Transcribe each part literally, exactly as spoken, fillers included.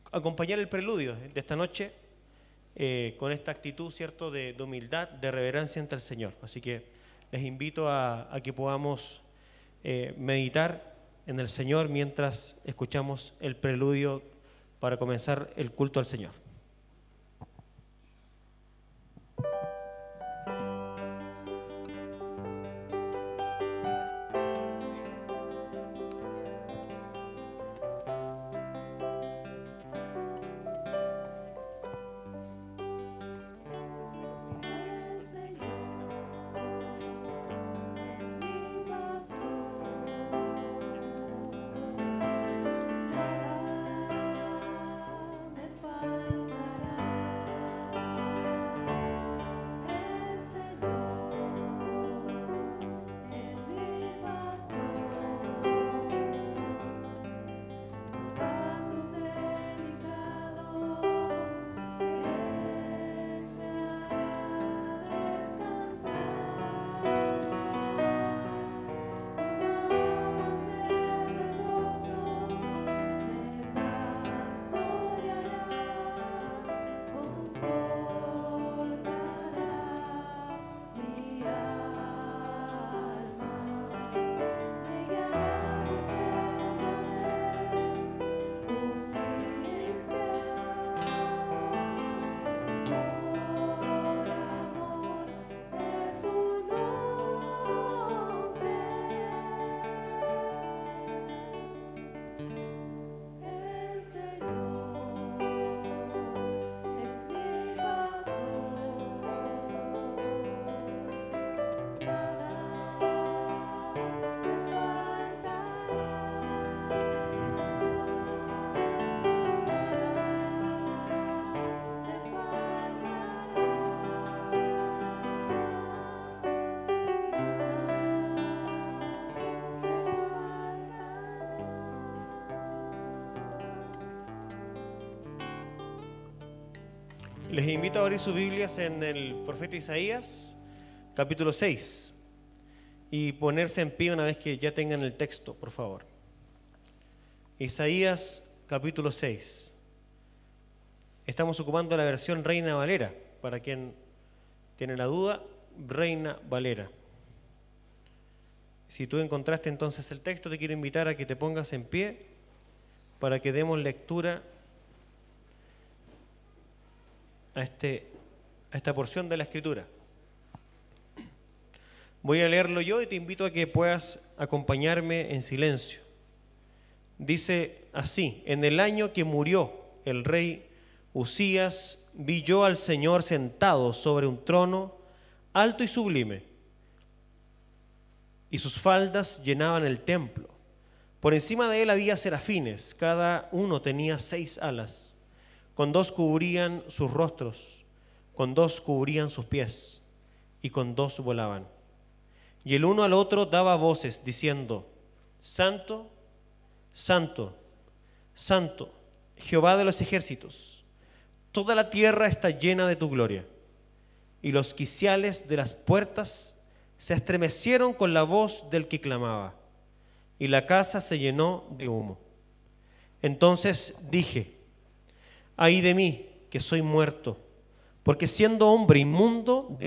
acompañar el preludio de esta noche eh, con esta actitud, ¿cierto?, de, de humildad, de reverencia ante el Señor. Así que les invito a, a que podamos eh, meditar en el Señor mientras escuchamos el preludio para comenzar el culto al Señor. Les invito a abrir sus Biblias en el profeta Isaías, capítulo seis, y ponerse en pie una vez que ya tengan el texto, por favor. Isaías, capítulo seis. Estamos ocupando la versión Reina Valera, para quien tiene la duda, Reina Valera. Si tú encontraste entonces el texto, te quiero invitar a que te pongas en pie para que demos lectura a, este, a esta porción de la Escritura. Voy a leerlo yo y te invito a que puedas acompañarme en silencio. Dice así: en el año que murió el rey Usías, vi yo al Señor sentado sobre un trono alto y sublime, y sus faldas llenaban el templo. Por encima de él había serafines, cada uno tenía seis alas. Con dos cubrían sus rostros, con dos cubrían sus pies, y con dos volaban. Y el uno al otro daba voces, diciendo: Santo, Santo, Santo, Jehová de los ejércitos, toda la tierra está llena de tu gloria. Y los quiciales de las puertas se estremecieron con la voz del que clamaba, y la casa se llenó de humo. Entonces dije: ay de mí, que soy muerto, porque siendo hombre inmundo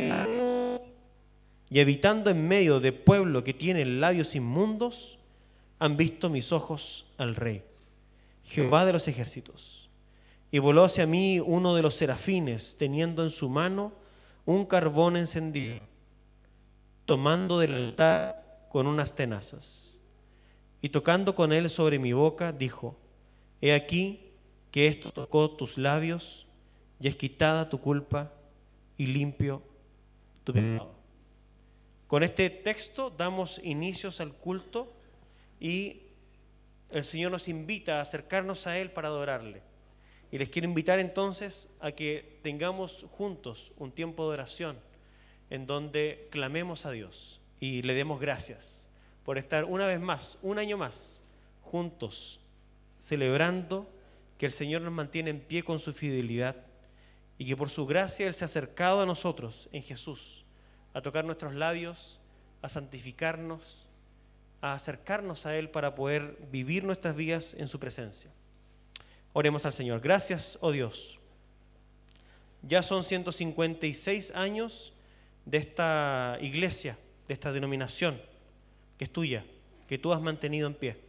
y habitando en medio de pueblo que tiene labios inmundos, han visto mis ojos al Rey, Jehová de los ejércitos. Y voló hacia mí uno de los serafines, teniendo en su mano un carbón encendido, tomando del altar con unas tenazas. Y tocando con él sobre mi boca, dijo: he aquí que esto tocó tus labios, y es quitada tu culpa y limpio tu pecado. Con este texto damos inicios al culto y el Señor nos invita a acercarnos a Él para adorarle. Y les quiero invitar entonces a que tengamos juntos un tiempo de oración en donde clamemos a Dios y le demos gracias por estar una vez más, un año más, juntos, celebrando que el Señor nos mantiene en pie con su fidelidad y que por su gracia Él se ha acercado a nosotros en Jesús, a tocar nuestros labios, a santificarnos, a acercarnos a Él para poder vivir nuestras vidas en su presencia. Oremos al Señor. Gracias, oh Dios. Ya son ciento cincuenta y seis años de esta iglesia, de esta denominación que es tuya, que tú has mantenido en pie.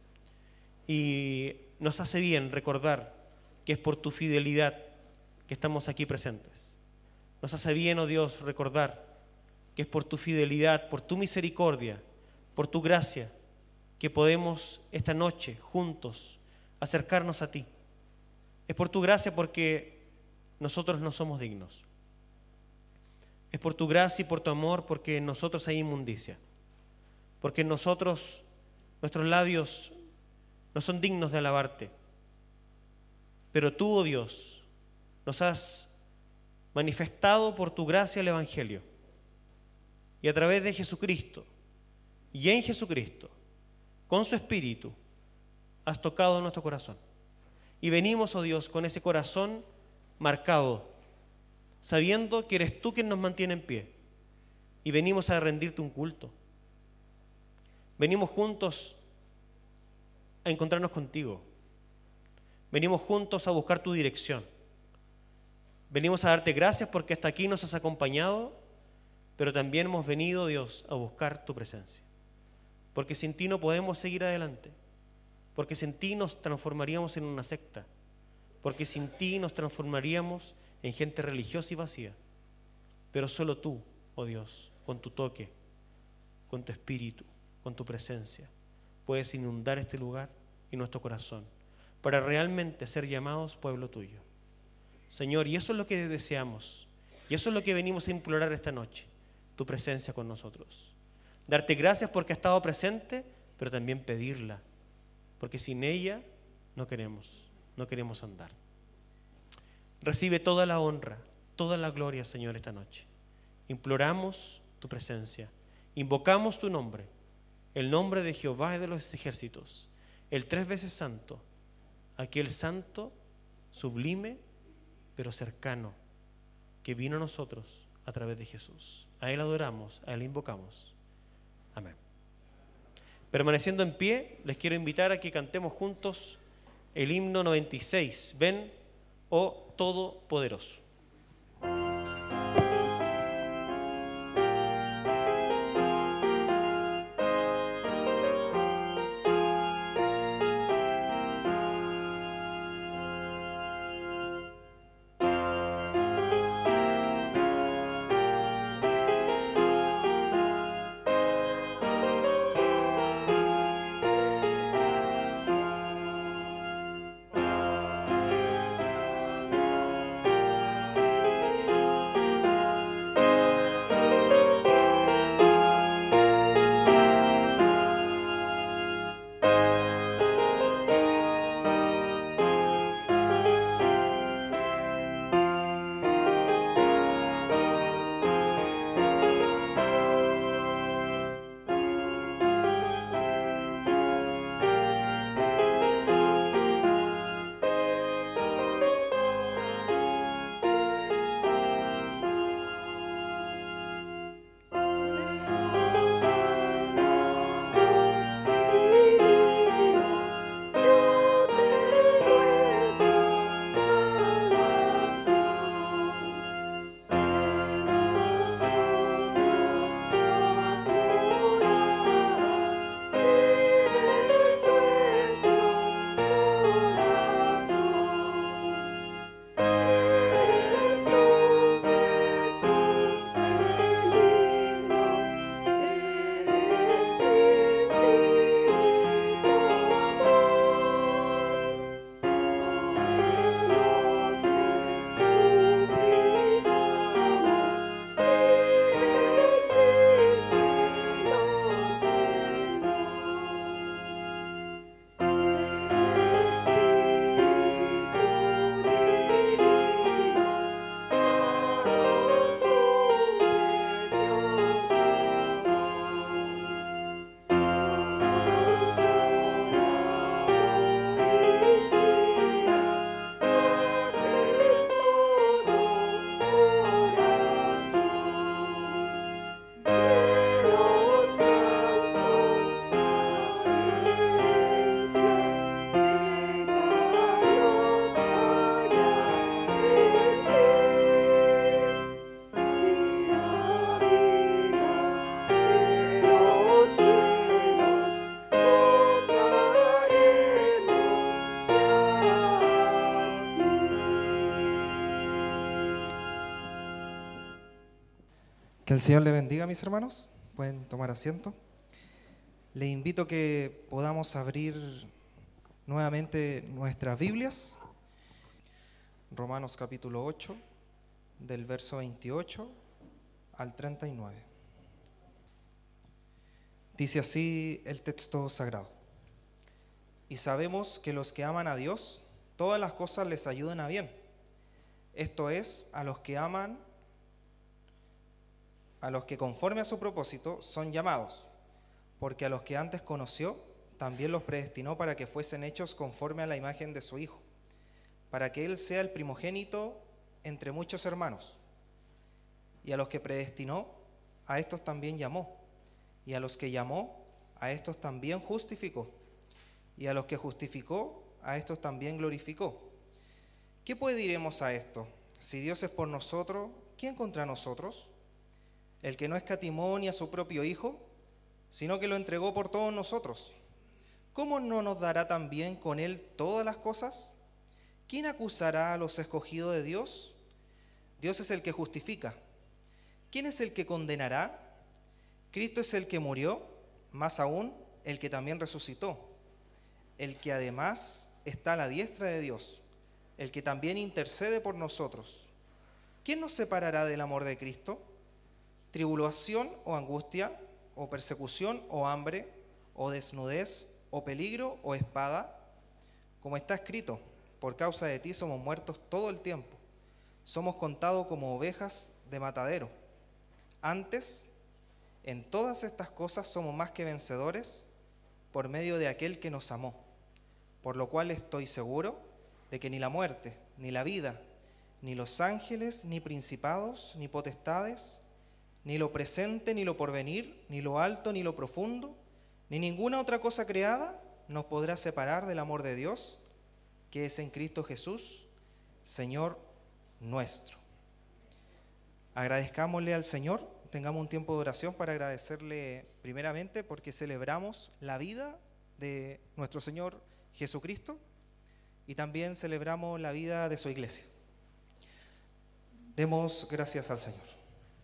Y nos hace bien recordar que es por tu fidelidad que estamos aquí presentes. Nos hace bien, oh Dios, recordar que es por tu fidelidad, por tu misericordia, por tu gracia, que podemos esta noche juntos acercarnos a ti. Es por tu gracia porque nosotros no somos dignos. Es por tu gracia y por tu amor porque en nosotros hay inmundicia. Porque en nosotros, nuestros labios no son dignos de alabarte. Pero tú, oh Dios, nos has manifestado por tu gracia el Evangelio. Y a través de Jesucristo, y en Jesucristo, con su Espíritu, has tocado nuestro corazón. Y venimos, oh Dios, con ese corazón marcado, sabiendo que eres tú quien nos mantiene en pie. Y venimos a rendirte un culto. Venimos juntos a encontrarnos contigo. Venimos juntos a buscar tu dirección. Venimos a darte gracias porque hasta aquí nos has acompañado, pero también hemos venido, Dios, a buscar tu presencia. Porque sin ti no podemos seguir adelante. Porque sin ti nos transformaríamos en una secta. Porque sin ti nos transformaríamos en gente religiosa y vacía. Pero solo tú, oh Dios, con tu toque, con tu espíritu, con tu presencia, puedes inundar este lugar y nuestro corazón para realmente ser llamados pueblo tuyo. Señor, y eso es lo que deseamos. Y eso es lo que venimos a implorar esta noche, tu presencia con nosotros. Darte gracias porque has estado presente, pero también pedirla, porque sin ella no queremos, no queremos andar. Recibe toda la honra, toda la gloria, Señor, esta noche. Imploramos tu presencia, invocamos tu nombre, el nombre de Jehová de los ejércitos, el tres veces santo, aquel santo, sublime, pero cercano, que vino a nosotros a través de Jesús. A Él adoramos, a Él invocamos. Amén. Permaneciendo en pie, les quiero invitar a que cantemos juntos el himno noventa y seis. Ven, oh Todopoderoso. Que el Señor le bendiga, mis hermanos. Pueden tomar asiento. Les invito a que podamos abrir nuevamente nuestras Biblias. Romanos capítulo ocho, del verso veintiocho al treinta y nueve. Dice así el texto sagrado. Y sabemos que los que aman a Dios, todas las cosas les ayudan a bien. Esto es, a los que aman, a los que conforme a su propósito son llamados, porque a los que antes conoció, también los predestinó para que fuesen hechos conforme a la imagen de su Hijo, para que Él sea el primogénito entre muchos hermanos. Y a los que predestinó, a estos también llamó, y a los que llamó, a estos también justificó, y a los que justificó, a estos también glorificó. ¿Qué pues diremos a esto? Si Dios es por nosotros, ¿quién contra nosotros? El que no escatimó ni a su propio Hijo, sino que lo entregó por todos nosotros, ¿cómo no nos dará también con Él todas las cosas? ¿Quién acusará a los escogidos de Dios? Dios es el que justifica. ¿Quién es el que condenará? Cristo es el que murió, más aún el que también resucitó, el que además está a la diestra de Dios, el que también intercede por nosotros. ¿Quién nos separará del amor de Cristo? ¿Tribulación o angustia, o persecución o hambre, o desnudez, o peligro o espada? Como está escrito, por causa de ti somos muertos todo el tiempo, somos contados como ovejas de matadero. Antes, en todas estas cosas somos más que vencedores por medio de aquel que nos amó, por lo cual estoy seguro de que ni la muerte, ni la vida, ni los ángeles, ni principados, ni potestades, ni lo presente, ni lo porvenir, ni lo alto, ni lo profundo, ni ninguna otra cosa creada nos podrá separar del amor de Dios, que es en Cristo Jesús, Señor nuestro. Agradezcámosle al Señor, tengamos un tiempo de oración para agradecerle primeramente porque celebramos la vida de nuestro Señor Jesucristo y también celebramos la vida de su iglesia. Demos gracias al Señor.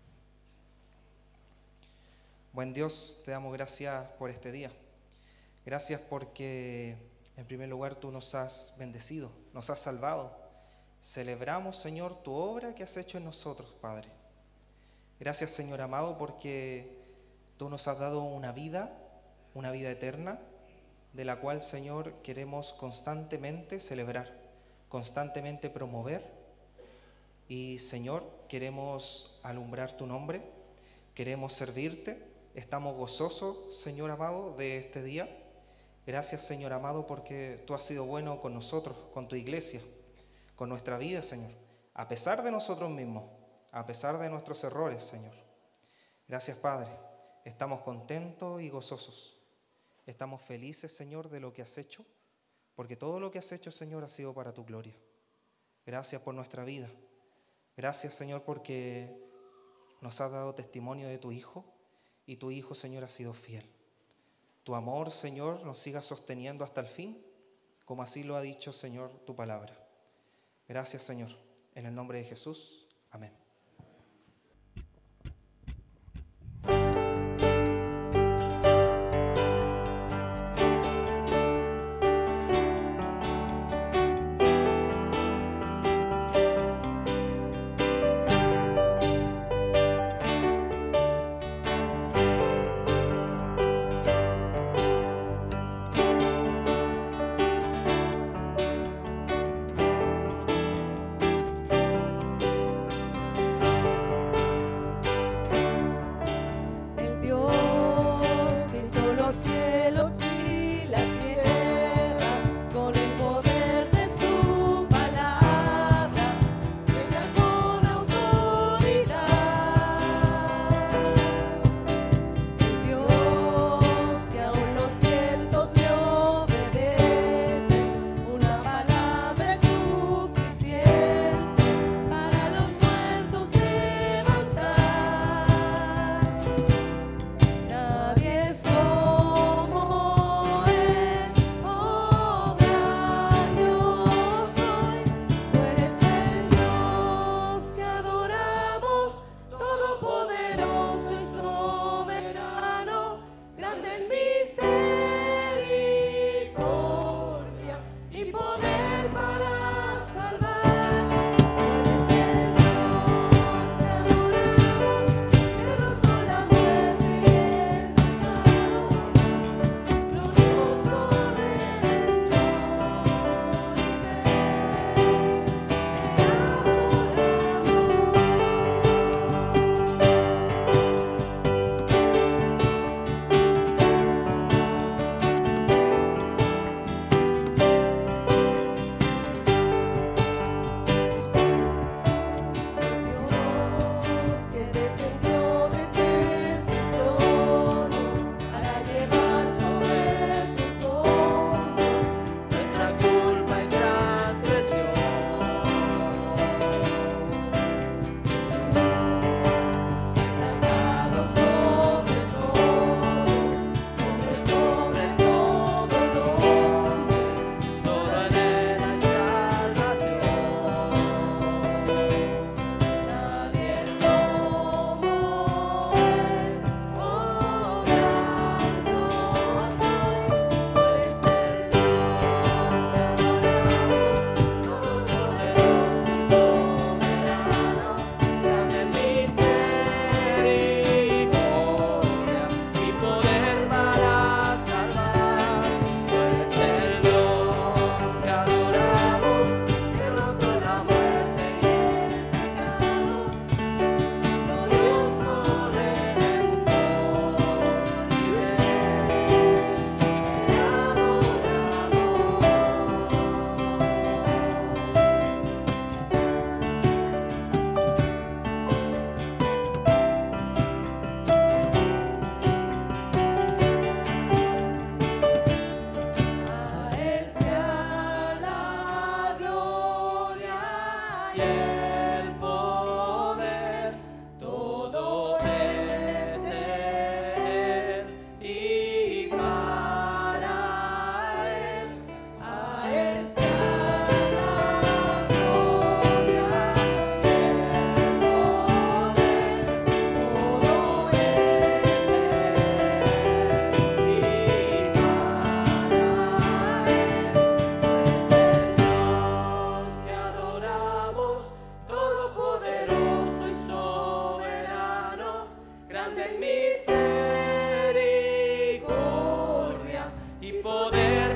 Buen Dios, te damos gracias por este día. Gracias porque, en primer lugar, tú nos has bendecido, nos has salvado. Celebramos, Señor, tu obra que has hecho en nosotros, Padre. Gracias, Señor amado, porque tú nos has dado una vida, una vida eterna, de la cual, Señor, queremos constantemente celebrar, constantemente promover. Y, Señor, queremos alumbrar tu nombre, queremos servirte. Estamos gozosos, Señor amado, de este día. Gracias, Señor amado, porque tú has sido bueno con nosotros, con tu iglesia, con nuestra vida, Señor, a pesar de nosotros mismos, a pesar de nuestros errores, Señor. Gracias, Padre. Estamos contentos y gozosos. Estamos felices, Señor, de lo que has hecho, porque todo lo que has hecho, Señor, ha sido para tu gloria. Gracias por nuestra vida. Gracias, Señor, porque nos has dado testimonio de tu Hijo, y tu Hijo, Señor, ha sido fiel. Tu amor, Señor, nos siga sosteniendo hasta el fin, como así lo ha dicho, Señor, tu palabra. Gracias, Señor. En el nombre de Jesús. Amén.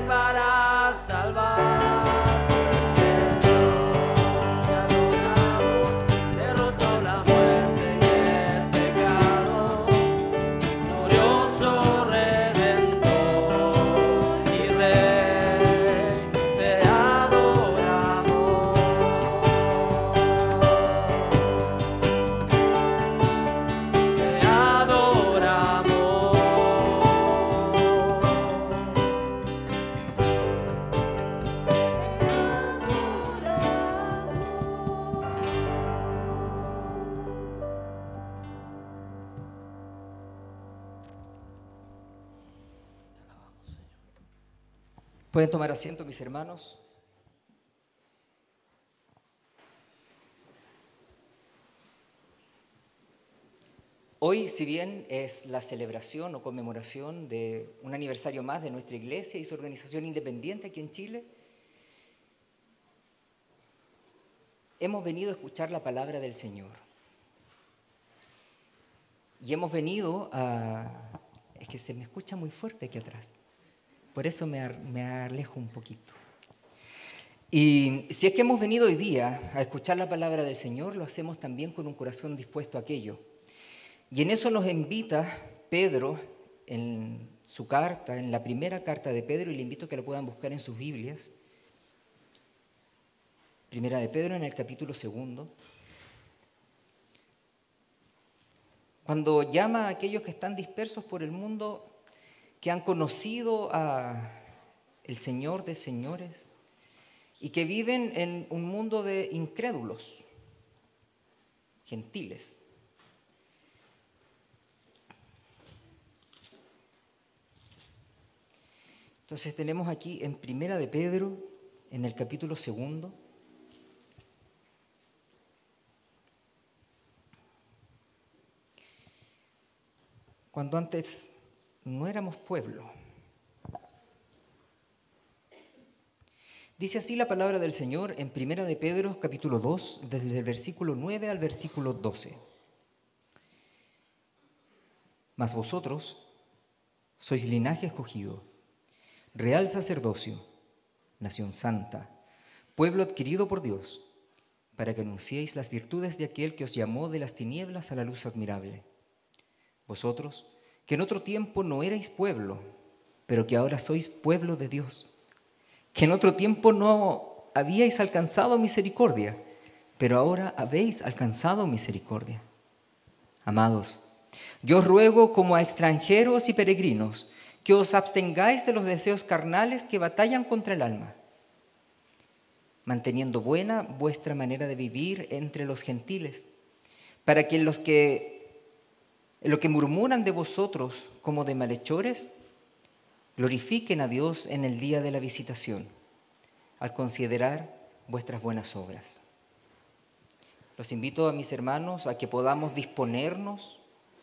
para salvar. Pueden tomar asiento, mis hermanos. Hoy, si bien es la celebración o conmemoración de un aniversario más de nuestra iglesia y su organización independiente aquí en Chile, hemos venido a escuchar la palabra del Señor. Y hemos venido a... Es que se me escucha muy fuerte aquí atrás. Por eso me, me alejo un poquito. Y si es que hemos venido hoy día a escuchar la palabra del Señor, lo hacemos también con un corazón dispuesto a aquello. Y en eso nos invita Pedro en su carta, en la primera carta de Pedro, y le invito a que lo puedan buscar en sus Biblias. Primera de Pedro, en el capítulo segundo. Cuando llama a aquellos que están dispersos por el mundo, que han conocido a el Señor de señores y que viven en un mundo de incrédulos, gentiles. Entonces tenemos aquí en Primera de Pedro, en el capítulo segundo, cuando antes no éramos pueblo. Dice así la palabra del Señor en Primera de Pedro, capítulo dos, desde el versículo nueve al versículo doce. Mas vosotros sois linaje escogido, real sacerdocio, nación santa, pueblo adquirido por Dios, para que anunciéis las virtudes de aquel que os llamó de las tinieblas a la luz admirable. Vosotros, que en otro tiempo no erais pueblo, pero que ahora sois pueblo de Dios, que en otro tiempo no habíais alcanzado misericordia, pero ahora habéis alcanzado misericordia. Amados, yo os ruego como a extranjeros y peregrinos, que os abstengáis de los deseos carnales que batallan contra el alma, manteniendo buena vuestra manera de vivir entre los gentiles, para que los que lo que murmuran de vosotros como de malhechores, glorifiquen a Dios en el día de la visitación, al considerar vuestras buenas obras. Los invito a mis hermanos a que podamos disponernos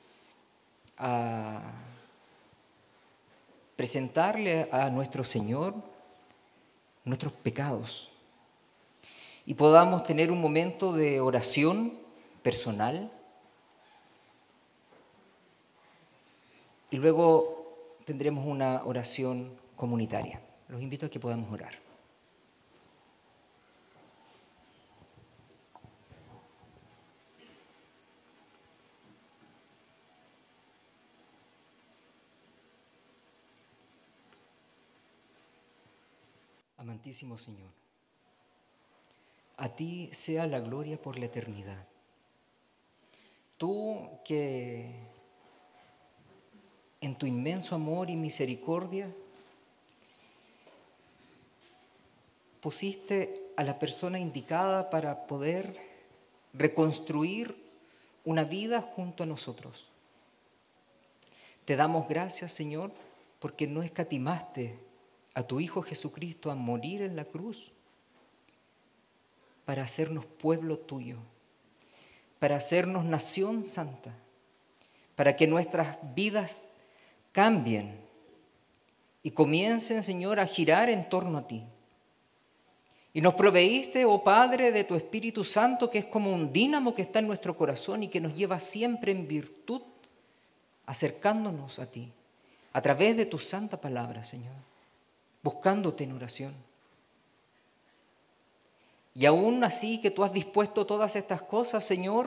a presentarle a nuestro Señor nuestros pecados y podamos tener un momento de oración personal. Y luego tendremos una oración comunitaria. Los invito a que podamos orar. Amantísimo Señor, a ti sea la gloria por la eternidad. Tú que en tu inmenso amor y misericordia pusiste a la persona indicada para poder reconstruir una vida junto a nosotros. Te damos gracias, Señor, porque no escatimaste a tu Hijo Jesucristo a morir en la cruz para hacernos pueblo tuyo, para hacernos nación santa, para que nuestras vidas cambien y comiencen, Señor, a girar en torno a ti. Y nos proveíste, oh Padre, de tu Espíritu Santo, que es como un dínamo que está en nuestro corazón y que nos lleva siempre en virtud, acercándonos a ti, a través de tu santa palabra, Señor. buscándote en oración. Y aún así que tú has dispuesto todas estas cosas, Señor,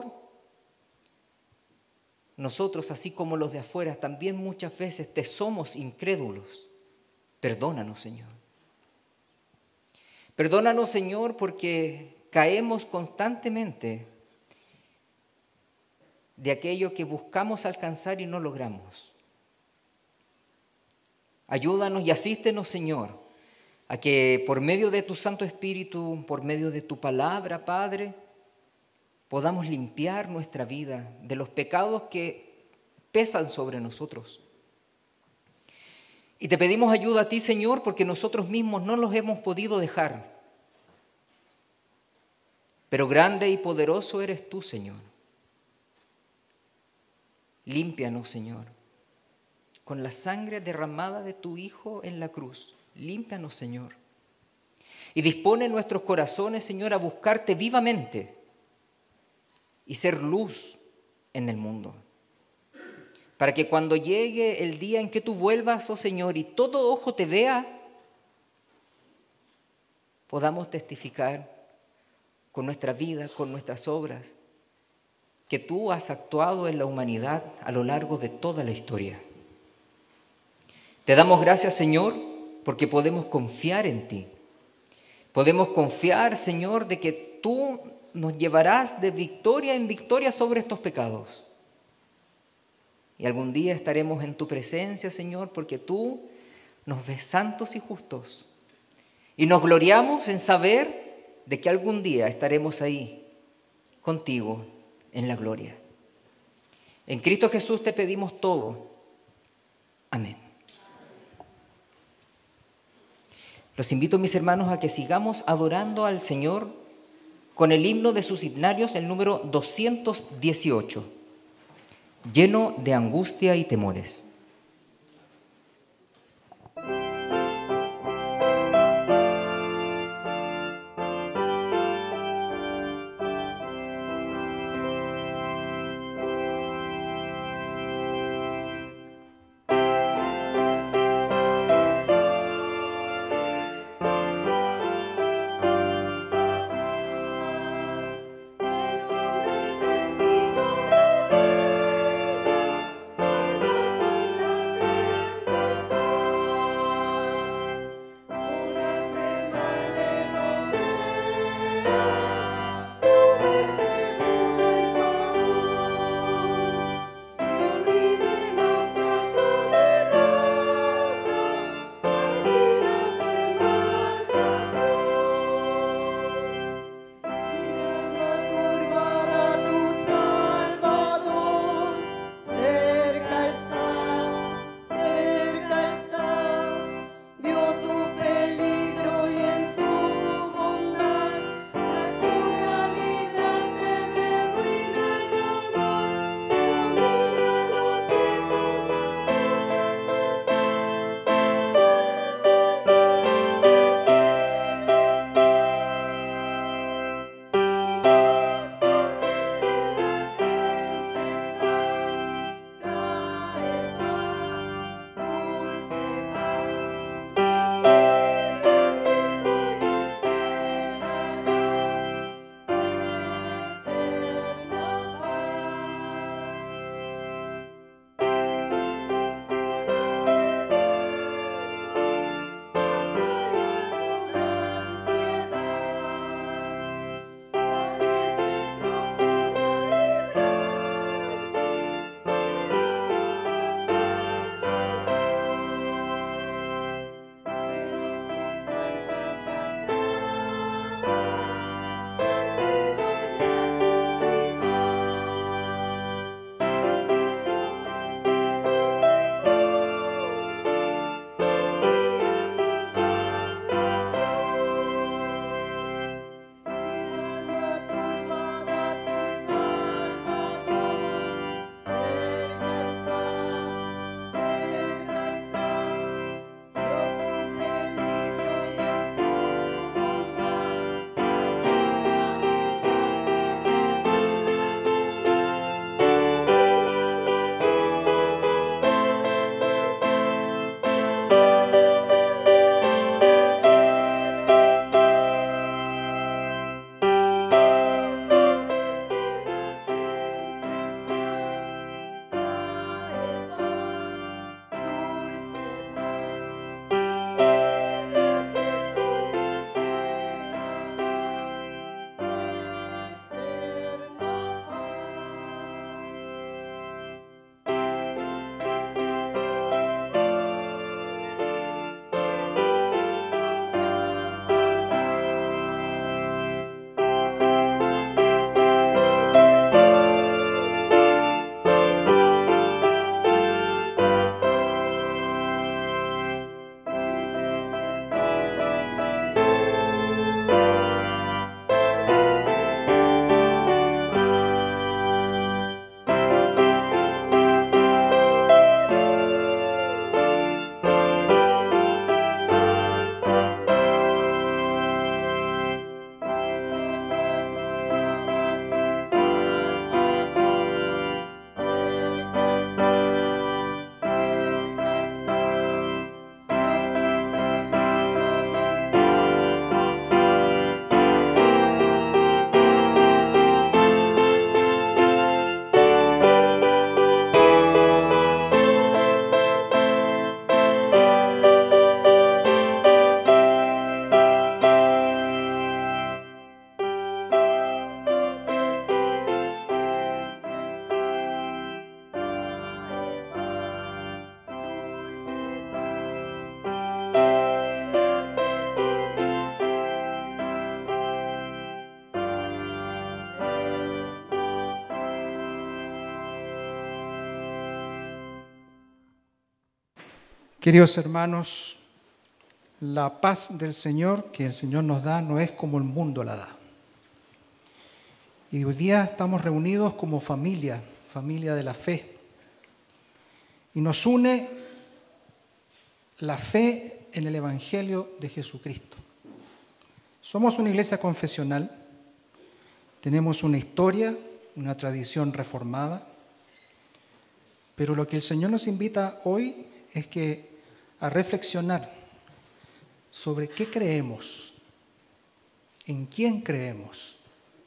nosotros, así como los de afuera, también muchas veces te somos incrédulos. Perdónanos, Señor. Perdónanos, Señor, porque caemos constantemente de aquello que buscamos alcanzar y no logramos. Ayúdanos y asístenos, Señor, a que por medio de tu Santo Espíritu, por medio de tu palabra, Padre, podamos limpiar nuestra vida de los pecados que pesan sobre nosotros. Y te pedimos ayuda a ti, Señor, porque nosotros mismos no los hemos podido dejar. Pero grande y poderoso eres tú, Señor. Límpianos, Señor, con la sangre derramada de tu Hijo en la cruz. Límpianos, Señor. Y dispone nuestros corazones, Señor, a buscarte vivamente y ser luz en el mundo. Para que cuando llegue el día en que tú vuelvas, oh Señor, y todo ojo te vea, podamos testificar con nuestra vida, con nuestras obras, que tú has actuado en la humanidad a lo largo de toda la historia. Te damos gracias, Señor, porque podemos confiar en ti. Podemos confiar, Señor, de que tú nos llevarás de victoria en victoria sobre estos pecados. Y algún día estaremos en tu presencia, Señor, porque tú nos ves santos y justos. Y nos gloriamos en saber de que algún día estaremos ahí contigo en la gloria. En Cristo Jesús te pedimos todo. Amén. Los invito, mis hermanos, a que sigamos adorando al Señor con el himno de sus himnarios, el número doscientos dieciocho, lleno de angustia y temores. Thank you. Queridos hermanos, la paz del Señor que el Señor nos da no es como el mundo la da. Y hoy día estamos reunidos como familia, familia de la fe. Y nos une la fe en el Evangelio de Jesucristo. Somos una iglesia confesional, tenemos una historia, una tradición reformada, pero lo que el Señor nos invita hoy es que a reflexionar sobre qué creemos, en quién creemos,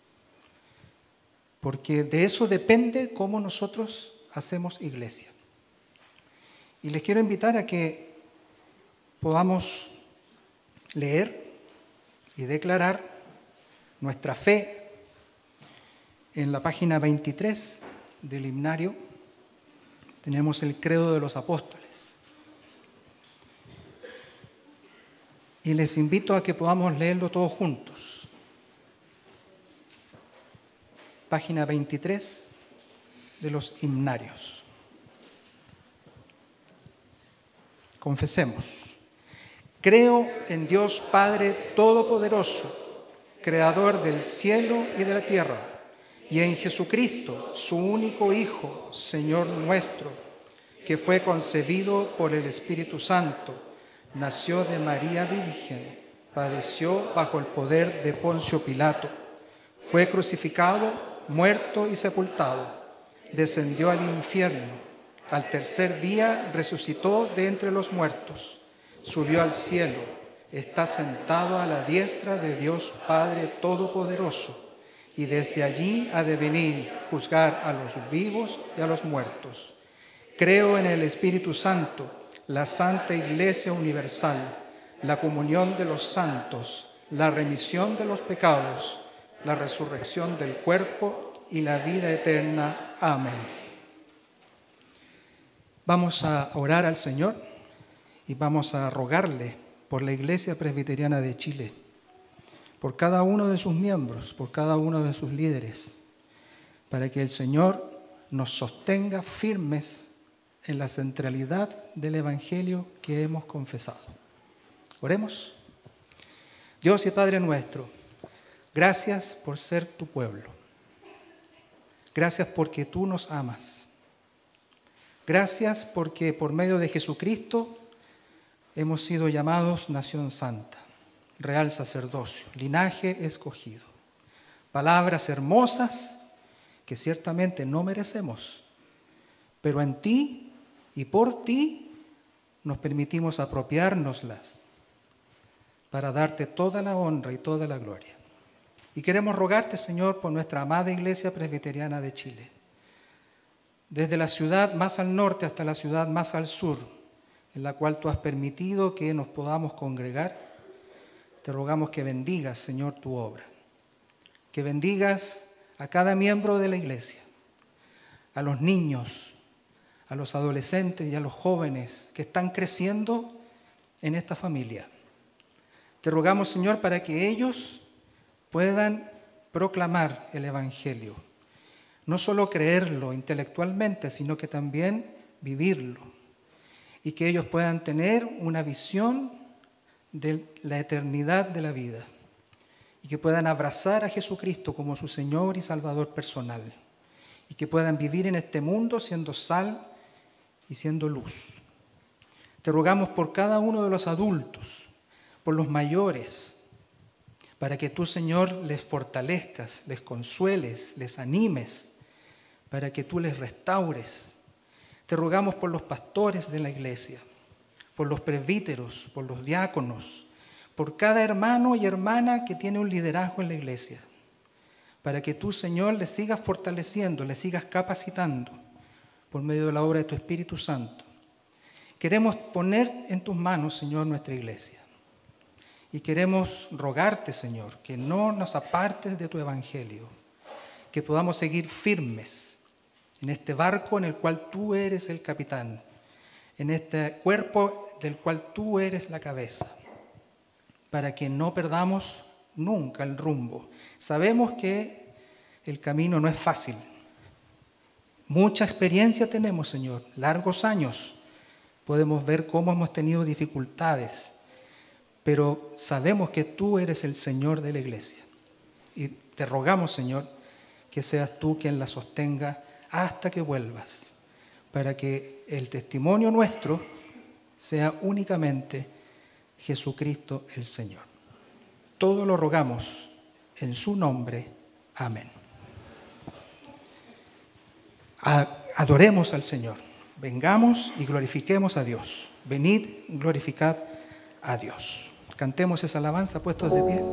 porque de eso depende cómo nosotros hacemos iglesia. Y les quiero invitar a que podamos leer y declarar nuestra fe en la página veintitrés del himnario. Tenemos el credo de los apóstoles. Y les invito a que podamos leerlo todos juntos. Página veintitrés de los himnarios. Confesemos. Creo en Dios Padre Todopoderoso, Creador del cielo y de la tierra, y en Jesucristo, su único Hijo, Señor nuestro, que fue concebido por el Espíritu Santo, nació de María Virgen, padeció bajo el poder de Poncio Pilato, fue crucificado, muerto y sepultado, descendió al infierno, al tercer día resucitó de entre los muertos, subió al cielo, está sentado a la diestra de Dios Padre Todopoderoso, y desde allí ha de venir juzgar a los vivos y a los muertos. Creo en el Espíritu Santo, la Santa Iglesia Universal, la comunión de los santos, la remisión de los pecados, la resurrección del cuerpo y la vida eterna. Amén. Vamos a orar al Señor y vamos a rogarle por la Iglesia Presbiteriana de Chile, por cada uno de sus miembros, por cada uno de sus líderes, para que el Señor nos sostenga firmes en la centralidad del Evangelio que hemos confesado. Oremos. Dios y Padre nuestro, gracias por ser tu pueblo. Gracias porque tú nos amas. Gracias porque por medio de Jesucristo hemos sido llamados nación santa, real sacerdocio, linaje escogido. Palabras hermosas que ciertamente no merecemos, pero en ti y por ti nos permitimos apropiárnoslas para darte toda la honra y toda la gloria. Y queremos rogarte, Señor, por nuestra amada Iglesia Presbiteriana de Chile, desde la ciudad más al norte hasta la ciudad más al sur, en la cual tú has permitido que nos podamos congregar. Te rogamos que bendigas, Señor, tu obra, que bendigas a cada miembro de la Iglesia, a los niños, a los adolescentes y a los jóvenes que están creciendo en esta familia. Te rogamos, Señor, para que ellos puedan proclamar el Evangelio, no solo creerlo intelectualmente, sino que también vivirlo, y que ellos puedan tener una visión de la eternidad de la vida, y que puedan abrazar a Jesucristo como su Señor y Salvador personal, y que puedan vivir en este mundo siendo sal y siendo luz. Te rogamos por cada uno de los adultos, por los mayores, para que tú, Señor, les fortalezcas, les consueles, les animes, para que tú les restaures. Te rogamos por los pastores de la iglesia, por los presbíteros, por los diáconos, por cada hermano y hermana que tiene un liderazgo en la iglesia, para que tú, Señor, les sigas fortaleciendo, les sigas capacitando por medio de la obra de tu Espíritu Santo. Queremos poner en tus manos, Señor, nuestra iglesia. Y queremos rogarte, Señor, que no nos apartes de tu Evangelio, que podamos seguir firmes en este barco en el cual tú eres el capitán, en este cuerpo del cual tú eres la cabeza, para que no perdamos nunca el rumbo. Sabemos que el camino no es fácil. Mucha experiencia tenemos, Señor, largos años, podemos ver cómo hemos tenido dificultades, pero sabemos que tú eres el Señor de la iglesia. Y te rogamos, Señor, que seas tú quien la sostenga hasta que vuelvas, para que el testimonio nuestro sea únicamente Jesucristo el Señor. Todo lo rogamos en su nombre. Amén. Adoremos al Señor. Vengamos y glorifiquemos a Dios. Venid, glorificad a Dios. Cantemos esa alabanza puestos de pie.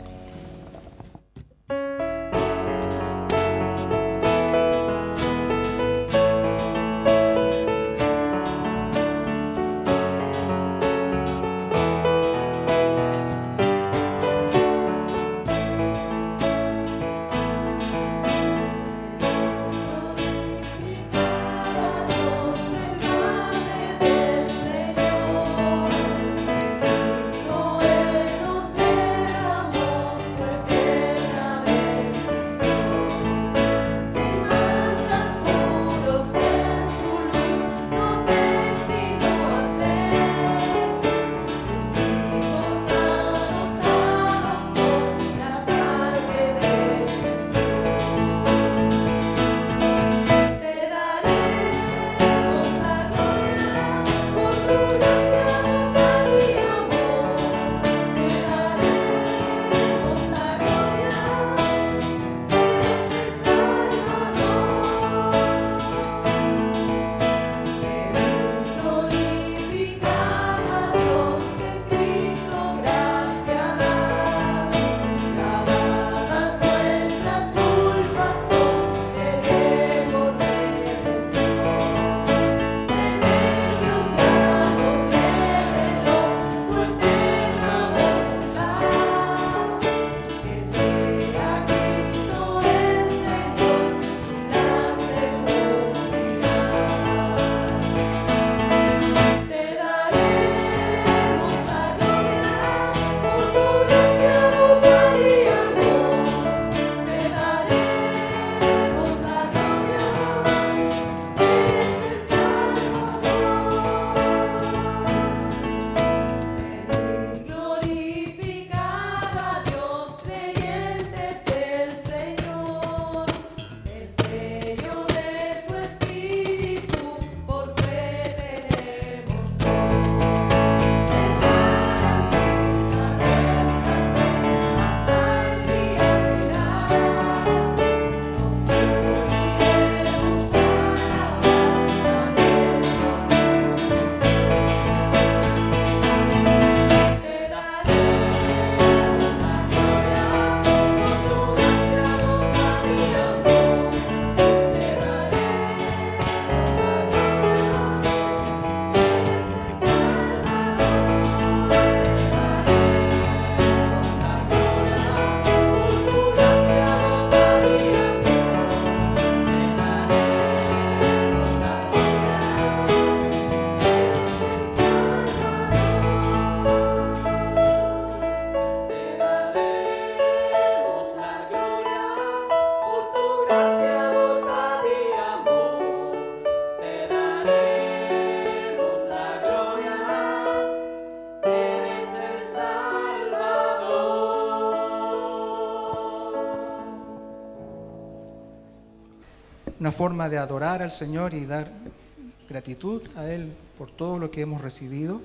Una forma de adorar al Señor y dar gratitud a Él por todo lo que hemos recibido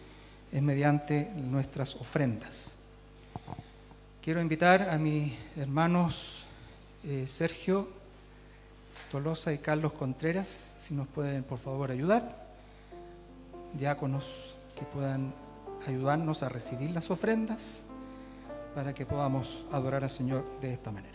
es mediante nuestras ofrendas. Quiero invitar a mis hermanos eh, Sergio Tolosa y Carlos Contreras, si nos pueden por favor ayudar, diáconos que puedan ayudarnos a recibir las ofrendas para que podamos adorar al Señor de esta manera.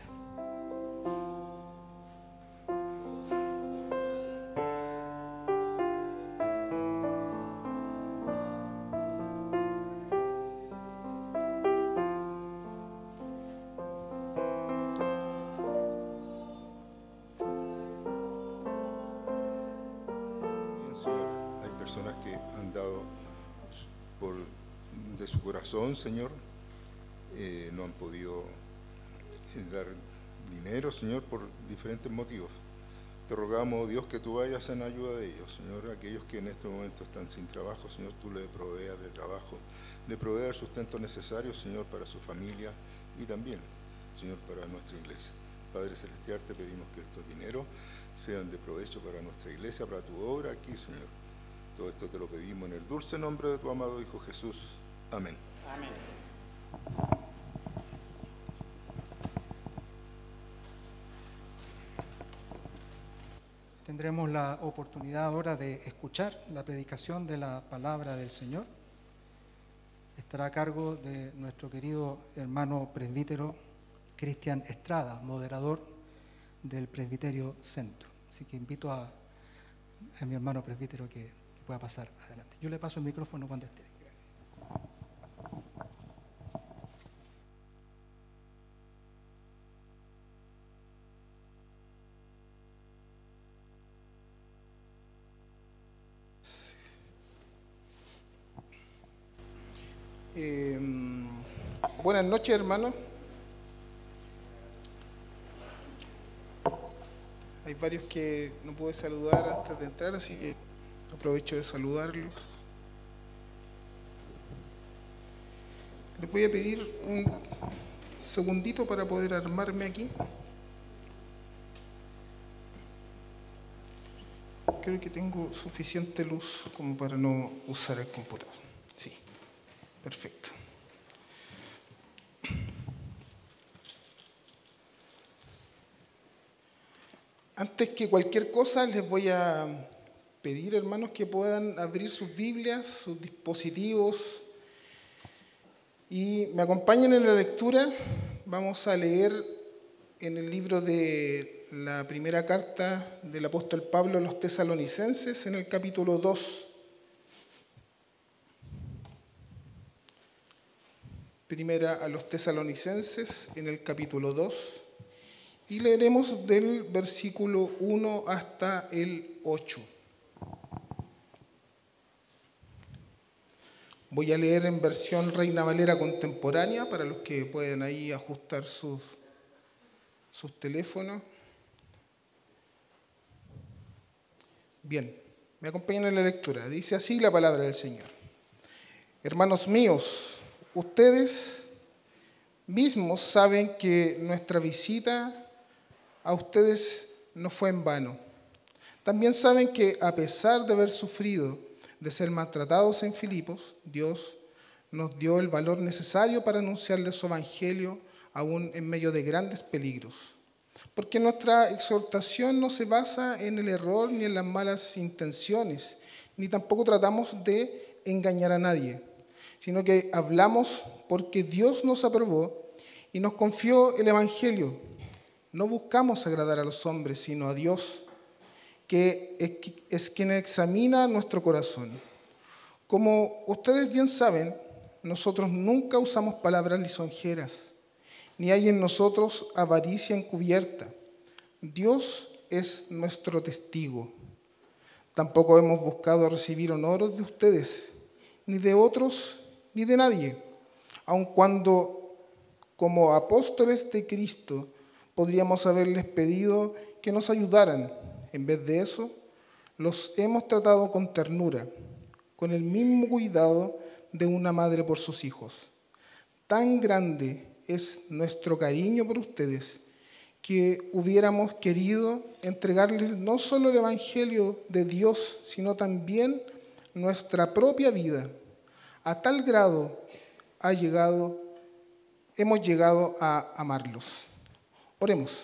Personas que han dado por, de su corazón, Señor, eh, no han podido eh, dar dinero, Señor, por diferentes motivos. Te rogamos, Dios, que tú vayas en ayuda de ellos, Señor. Aquellos que en este momento están sin trabajo, Señor, tú le proveas de trabajo, le proveas el sustento necesario, Señor, para su familia y también, Señor, para nuestra iglesia. Padre Celestial, te pedimos que estos dineros sean de provecho para nuestra iglesia, para tu obra aquí, Señor. Todo esto te lo pedimos en el dulce nombre de tu amado Hijo Jesús. Amén. Amén. Tendremos la oportunidad ahora de escuchar la predicación de la palabra del Señor. Estará a cargo de nuestro querido hermano presbítero Cristian Estrada, moderador del Presbiterio Centro. Así que invito a, a mi hermano presbítero que, que pueda pasar adelante. Yo le paso el micrófono cuando esté. Eh, buenas noches, hermanos. Hay varios que no pude saludar antes de entrar, así que aprovecho de saludarlos. Les voy a pedir un segundito para poder armarme aquí. Creo que tengo suficiente luz como para no usar el computador. Sí. Perfecto. Antes que cualquier cosa, les voy a pedir, hermanos, que puedan abrir sus Biblias, sus dispositivos y me acompañen en la lectura. Vamos a leer en el libro de la primera carta del apóstol Pablo a los tesalonicenses, en el capítulo dos. Primera a los tesalonicenses, en el capítulo dos, y leeremos del versículo uno hasta el ocho. Voy a leer en versión Reina Valera contemporánea, para los que pueden ahí ajustar sus, sus teléfonos. Bien, me acompañan en la lectura. Dice así la palabra del Señor. Hermanos míos, ustedes mismos saben que nuestra visita a ustedes no fue en vano. También saben que a pesar de haber sufrido, de ser maltratados en Filipos, Dios nos dio el valor necesario para anunciarles su evangelio aún en medio de grandes peligros. Porque nuestra exhortación no se basa en el error ni en las malas intenciones, ni tampoco tratamos de engañar a nadie, sino que hablamos porque Dios nos aprobó y nos confió el Evangelio. No buscamos agradar a los hombres, sino a Dios, que es quien examina nuestro corazón. Como ustedes bien saben, nosotros nunca usamos palabras lisonjeras, ni hay en nosotros avaricia encubierta. Dios es nuestro testigo. Tampoco hemos buscado recibir honores de ustedes, ni de otros, ni de nadie, aun cuando como apóstoles de Cristo podríamos haberles pedido que nos ayudaran. En vez de eso, los hemos tratado con ternura, con el mismo cuidado de una madre por sus hijos. Tan grande es nuestro cariño por ustedes que hubiéramos querido entregarles no solo el Evangelio de Dios, sino también nuestra propia vida. A tal grado ha llegado, hemos llegado a amarlos. Oremos.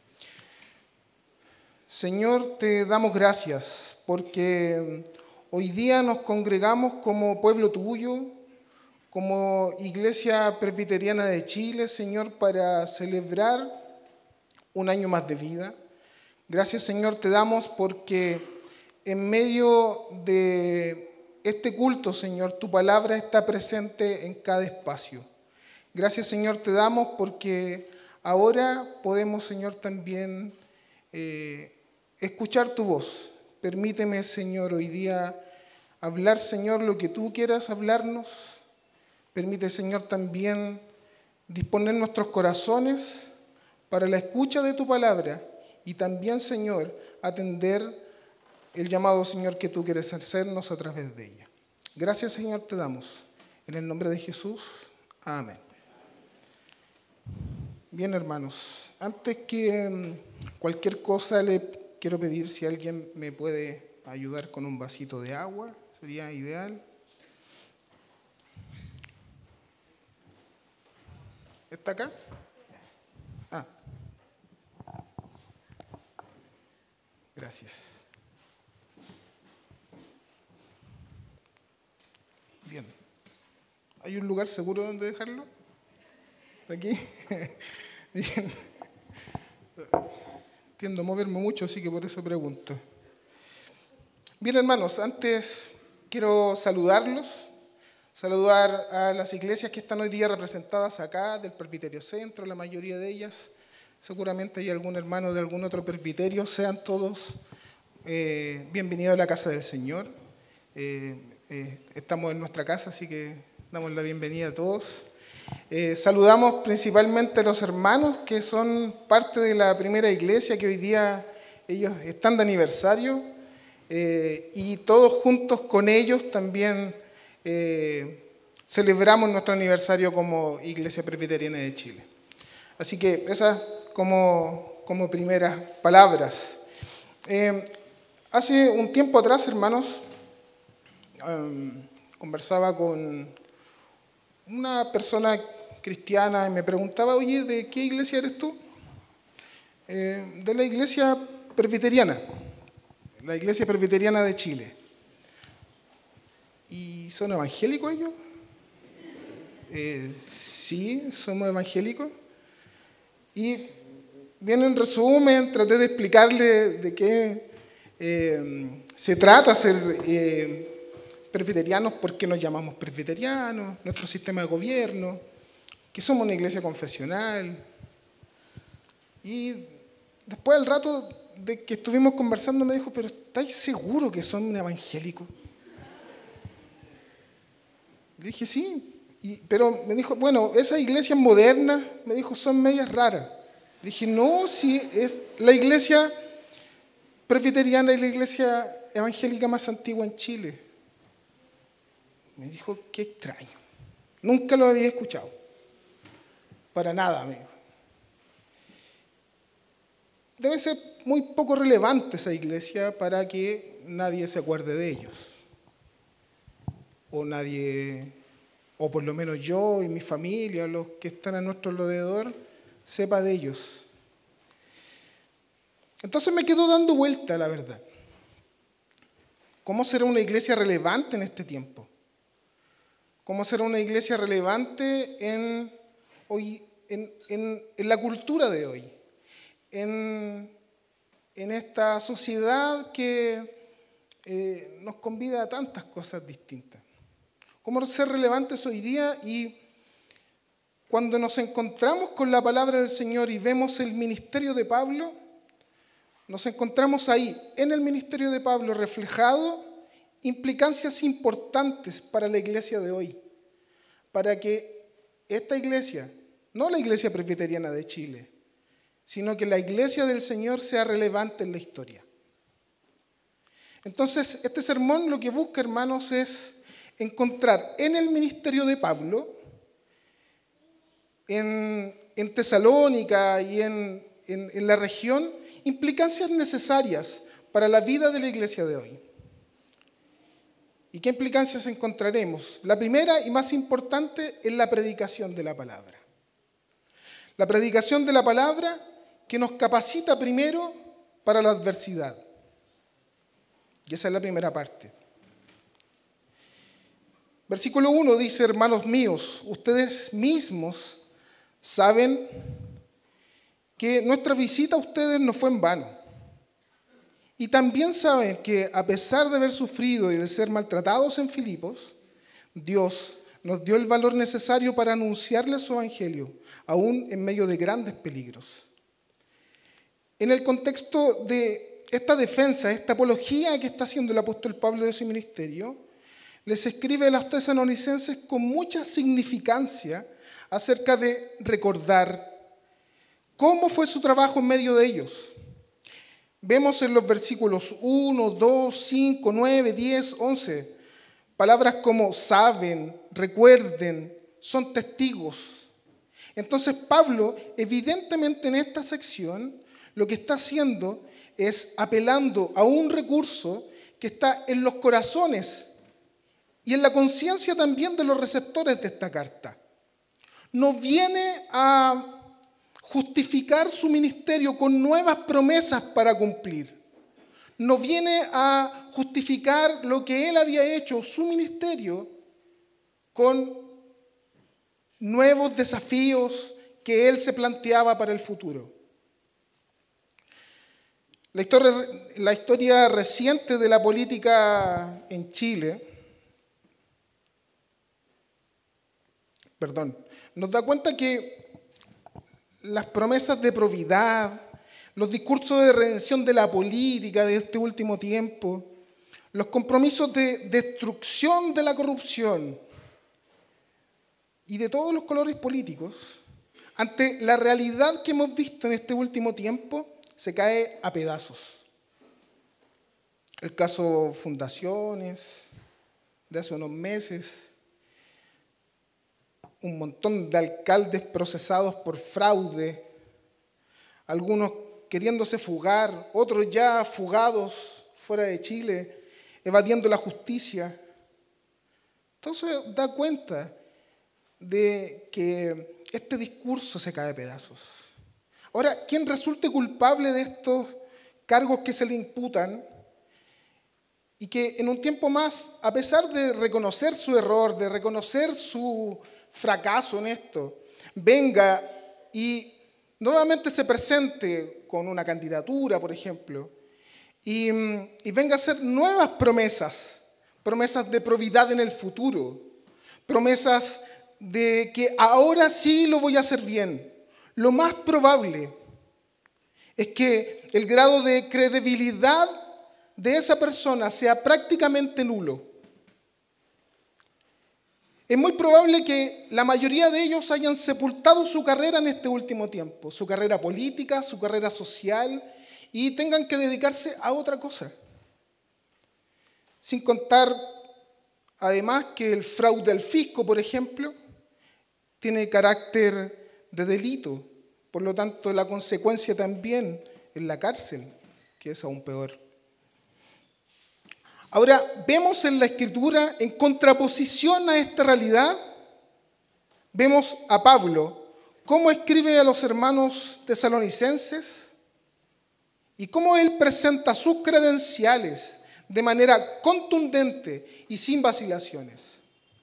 Señor, te damos gracias porque hoy día nos congregamos como pueblo tuyo, como Iglesia Presbiteriana de Chile, Señor, para celebrar un año más de vida. Gracias, Señor, te damos porque en medio de este culto, Señor, tu palabra está presente en cada espacio. Gracias, Señor, te damos porque ahora podemos, Señor, también eh, escuchar tu voz. Permíteme, Señor, hoy día hablar, Señor, lo que tú quieras hablarnos. Permite, Señor, también disponer nuestros corazones para la escucha de tu palabra y también, Señor, atender el llamado, Señor, que tú quieres hacernos a través de ella. Gracias, Señor, te damos. En el nombre de Jesús. Amén. Bien, hermanos, antes que cualquier cosa le quiero pedir si alguien me puede ayudar con un vasito de agua, sería ideal. ¿Está acá? Ah. Gracias. Bien. ¿Hay un lugar seguro donde dejarlo? ¿Aquí? Bien. Tiendo a moverme mucho, así que por eso pregunto. Bien, hermanos, antes quiero saludarlos, saludar a las iglesias que están hoy día representadas acá, del Presbiterio Centro, la mayoría de ellas. Seguramente hay algún hermano de algún otro presbiterio. Sean todos eh, bienvenidos a la casa del Señor. Eh, eh, estamos en nuestra casa, así que damos la bienvenida a todos. Eh, saludamos principalmente a los hermanos que son parte de la primera iglesia, que hoy día ellos están de aniversario, eh, y todos juntos con ellos también eh, celebramos nuestro aniversario como Iglesia Presbiteriana de Chile. Así que esas como, como primeras palabras. Eh, hace un tiempo atrás, hermanos, um, conversaba con una persona cristiana y me preguntaba, oye, ¿de qué iglesia eres tú? Eh, de la iglesia presbiteriana, la iglesia presbiteriana de Chile. ¿Y son evangélicos ellos? Eh, sí, somos evangélicos. Y bien, en resumen, traté de explicarle de qué eh, se trata ser eh, presbiterianos, por qué nos llamamos presbiterianos, nuestro sistema de gobierno, que somos una iglesia confesional. Y después al rato de que estuvimos conversando me dijo, pero ¿estáis seguros que son evangélicos? Le dije, sí. Y, pero me dijo, bueno, esas iglesias modernas, me dijo, son medias raras. Le dije, no, si es la iglesia presbiteriana y la iglesia evangélica más antigua en Chile. Me dijo, qué extraño. Nunca lo había escuchado. Para nada, amigo. Debe ser muy poco relevante esa iglesia para que nadie se acuerde de ellos. O nadie, o por lo menos yo y mi familia, los que están a nuestro alrededor, sepa de ellos. Entonces me quedo dando vuelta, la verdad. ¿Cómo será una iglesia relevante en este tiempo? ¿Cómo será una iglesia relevante en, hoy, en, en, en la cultura de hoy? En, en esta sociedad que eh, nos convida a tantas cosas distintas. ¿Cómo ser relevantes hoy día? Y cuando nos encontramos con la palabra del Señor y vemos el ministerio de Pablo, nos encontramos ahí, en el ministerio de Pablo, reflejado implicancias importantes para la iglesia de hoy, para que esta iglesia, no la iglesia presbiteriana de Chile, sino que la iglesia del Señor sea relevante en la historia. Entonces, este sermón lo que busca, hermanos, es encontrar en el ministerio de Pablo, en, en Tesalónica y en, en, en la región, implicancias necesarias para la vida de la iglesia de hoy. ¿Y qué implicancias encontraremos? La primera y más importante es la predicación de la palabra. La predicación de la palabra que nos capacita primero para la adversidad. Y esa es la primera parte. Versículo uno dice, hermanos míos, ustedes mismos saben que nuestra visita a ustedes no fue en vano. Y también saben que a pesar de haber sufrido y de ser maltratados en Filipos, Dios nos dio el valor necesario para anunciarles su evangelio, aún en medio de grandes peligros. En el contexto de esta defensa, esta apología que está haciendo el apóstol Pablo de su ministerio, les escribe a los tesalonicenses con mucha significancia acerca de recordar cómo fue su trabajo en medio de ellos. vemos en los versículos uno, dos, cinco, nueve, diez, once, palabras como saben, recuerden, son testigos. Entonces Pablo, evidentemente en esta sección, lo que está haciendo es apelando a un recurso que está en los corazones y en la conciencia también de los receptores de esta carta. No viene a justificar su ministerio con nuevas promesas para cumplir. No viene a justificar lo que él había hecho, su ministerio, con nuevos desafíos que él se planteaba para el futuro. La historia, la historia reciente de la política en Chile, perdón, nos da cuenta que las promesas de probidad, los discursos de redención de la política de este último tiempo, los compromisos de destrucción de la corrupción y de todos los colores políticos, ante la realidad que hemos visto en este último tiempo, se cae a pedazos. El caso Fundaciones, de hace unos meses, un montón de alcaldes procesados por fraude, algunos queriéndose fugar, otros ya fugados fuera de Chile, evadiendo la justicia. Entonces da cuenta de que este discurso se cae a pedazos. Ahora, quien resulte culpable de estos cargos que se le imputan y que en un tiempo más, a pesar de reconocer su error, de reconocer su fracaso en esto, venga y nuevamente se presente con una candidatura, por ejemplo, y, y venga a hacer nuevas promesas, promesas de probidad en el futuro, promesas de que ahora sí lo voy a hacer bien. Lo más probable es que el grado de credibilidad de esa persona sea prácticamente nulo. Es muy probable que la mayoría de ellos hayan sepultado su carrera en este último tiempo, su carrera política, su carrera social, y tengan que dedicarse a otra cosa. Sin contar, además, que el fraude al fisco, por ejemplo, tiene carácter de delito, por lo tanto la consecuencia también es la cárcel, que es aún peor. Ahora, vemos en la Escritura, en contraposición a esta realidad, vemos a Pablo, cómo escribe a los hermanos tesalonicenses y cómo él presenta sus credenciales de manera contundente y sin vacilaciones.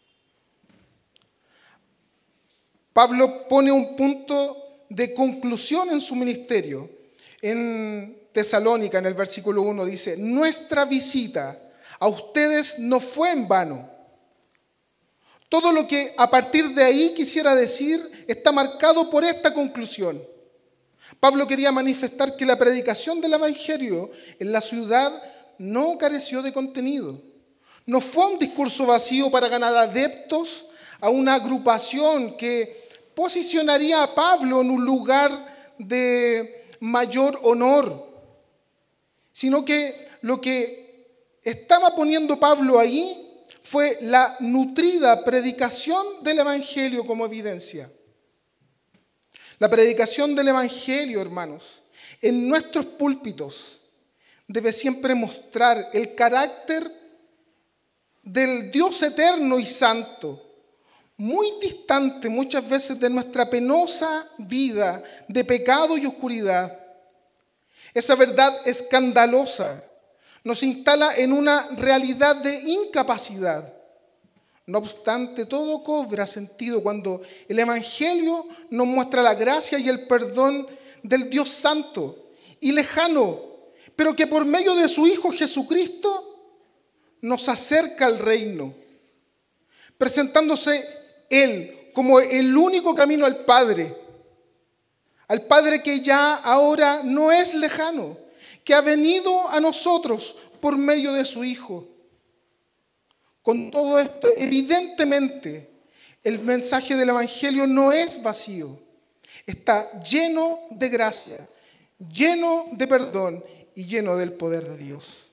Pablo pone un punto de conclusión en su ministerio. En Tesalónica, en el versículo uno, dice: nuestra visita a ustedes no fue en vano. Todo lo que a partir de ahí quisiera decir está marcado por esta conclusión. Pablo quería manifestar que la predicación del Evangelio en la ciudad no careció de contenido. No fue un discurso vacío para ganar adeptos a una agrupación que posicionaría a Pablo en un lugar de mayor honor, sino que lo que estaba poniendo Pablo ahí fue la nutrida predicación del Evangelio como evidencia. La predicación del Evangelio, hermanos, en nuestros púlpitos debe siempre mostrar el carácter del Dios eterno y santo, muy distante muchas veces de nuestra penosa vida de pecado y oscuridad. Esa verdad escandalosa nos instala en una realidad de incapacidad. No obstante, todo cobra sentido cuando el Evangelio nos muestra la gracia y el perdón del Dios santo y lejano, pero que por medio de su Hijo Jesucristo nos acerca al reino, presentándose Él como el único camino al Padre, al Padre que ya ahora no es lejano, que ha venido a nosotros por medio de su Hijo. Con todo esto, evidentemente, el mensaje del Evangelio no es vacío, está lleno de gracia, lleno de perdón y lleno del poder de Dios.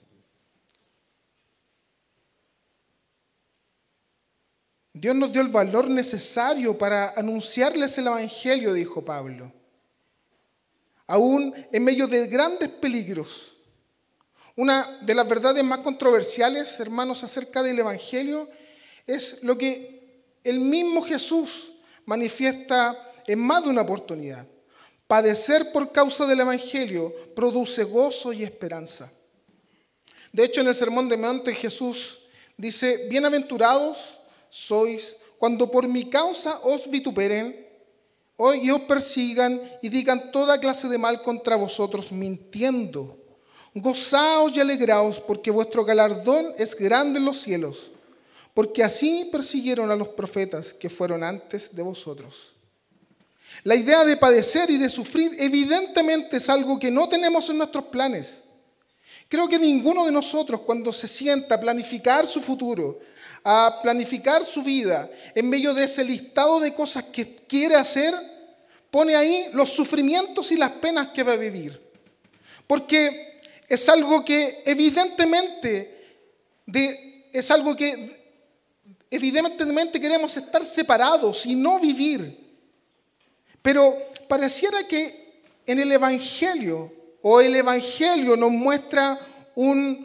Dios nos dio el valor necesario para anunciarles el Evangelio, dijo Pablo, aún en medio de grandes peligros. Una de las verdades más controversiales, hermanos, acerca del Evangelio es lo que el mismo Jesús manifiesta en más de una oportunidad. Padecer por causa del Evangelio produce gozo y esperanza. De hecho, en el Sermón del Monte Jesús dice: bienaventurados sois cuando por mi causa os vituperen y os persigan y digan toda clase de mal contra vosotros mintiendo. Gozaos y alegraos, porque vuestro galardón es grande en los cielos, porque así persiguieron a los profetas que fueron antes de vosotros. La idea de padecer y de sufrir evidentemente es algo que no tenemos en nuestros planes. Creo que ninguno de nosotros, cuando se sienta a planificar su futuro, a planificar su vida, en medio de ese listado de cosas que quiere hacer, pone ahí los sufrimientos y las penas que va a vivir. Porque es algo que evidentemente, de, es algo que evidentemente queremos estar separados y no vivir. Pero pareciera que en el Evangelio, o el Evangelio nos muestra un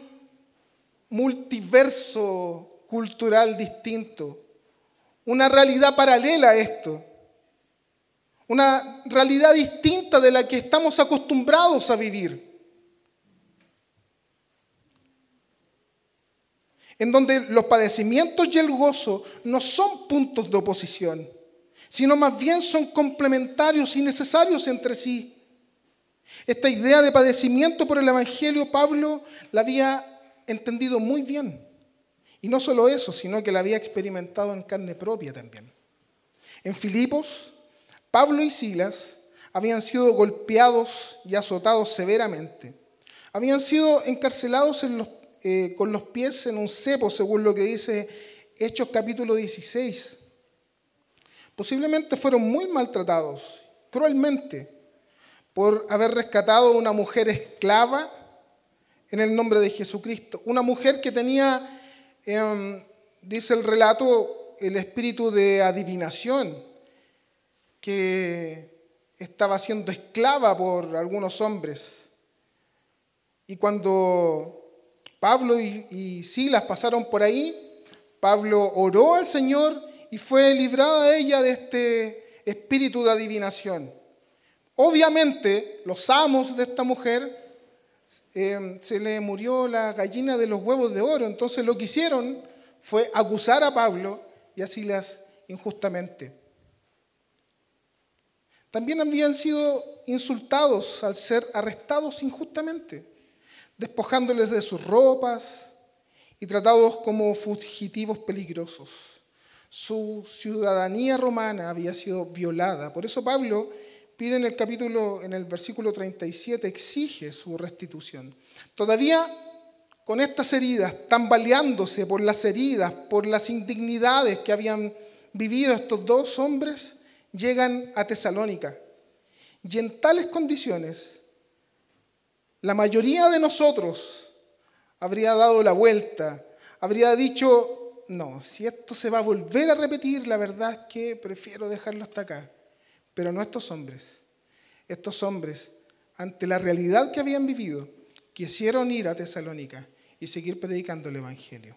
multiverso cultural distinto, una realidad paralela a esto, una realidad distinta de la que estamos acostumbrados a vivir, en donde los padecimientos y el gozo no son puntos de oposición, sino más bien son complementarios y necesarios entre sí. Esta idea de padecimiento por el Evangelio, Pablo la había entendido muy bien. Y no solo eso, sino que la había experimentado en carne propia también. En Filipos, Pablo y Silas habían sido golpeados y azotados severamente. Habían sido encarcelados en los, eh, con los pies en un cepo, según lo que dice Hechos capítulo dieciséis. Posiblemente fueron muy maltratados, cruelmente, por haber rescatado a una mujer esclava en el nombre de Jesucristo. Una mujer que tenía, eh, dice el relato, el espíritu de adivinación, que estaba siendo esclava por algunos hombres. Y cuando Pablo y, y Silas pasaron por ahí, Pablo oró al Señor y fue librada ella de este espíritu de adivinación. Obviamente, los amos de esta mujer eh, se le murió la gallina de los huevos de oro. Entonces lo que hicieron fue acusar a Pablo y a Silas injustamente. También habían sido insultados al ser arrestados injustamente, despojándoles de sus ropas y tratados como fugitivos peligrosos. Su ciudadanía romana había sido violada. Por eso Pablo pide en el capítulo, en el versículo treinta y siete, exige su restitución. Todavía con estas heridas, tambaleándose por las heridas, por las indignidades que habían vivido estos dos hombres, llegan a Tesalónica. Y en tales condiciones, la mayoría de nosotros habría dado la vuelta, habría dicho: no, si esto se va a volver a repetir, la verdad es que prefiero dejarlo hasta acá. Pero no estos hombres. Estos hombres, ante la realidad que habían vivido, quisieron ir a Tesalónica y seguir predicando el Evangelio.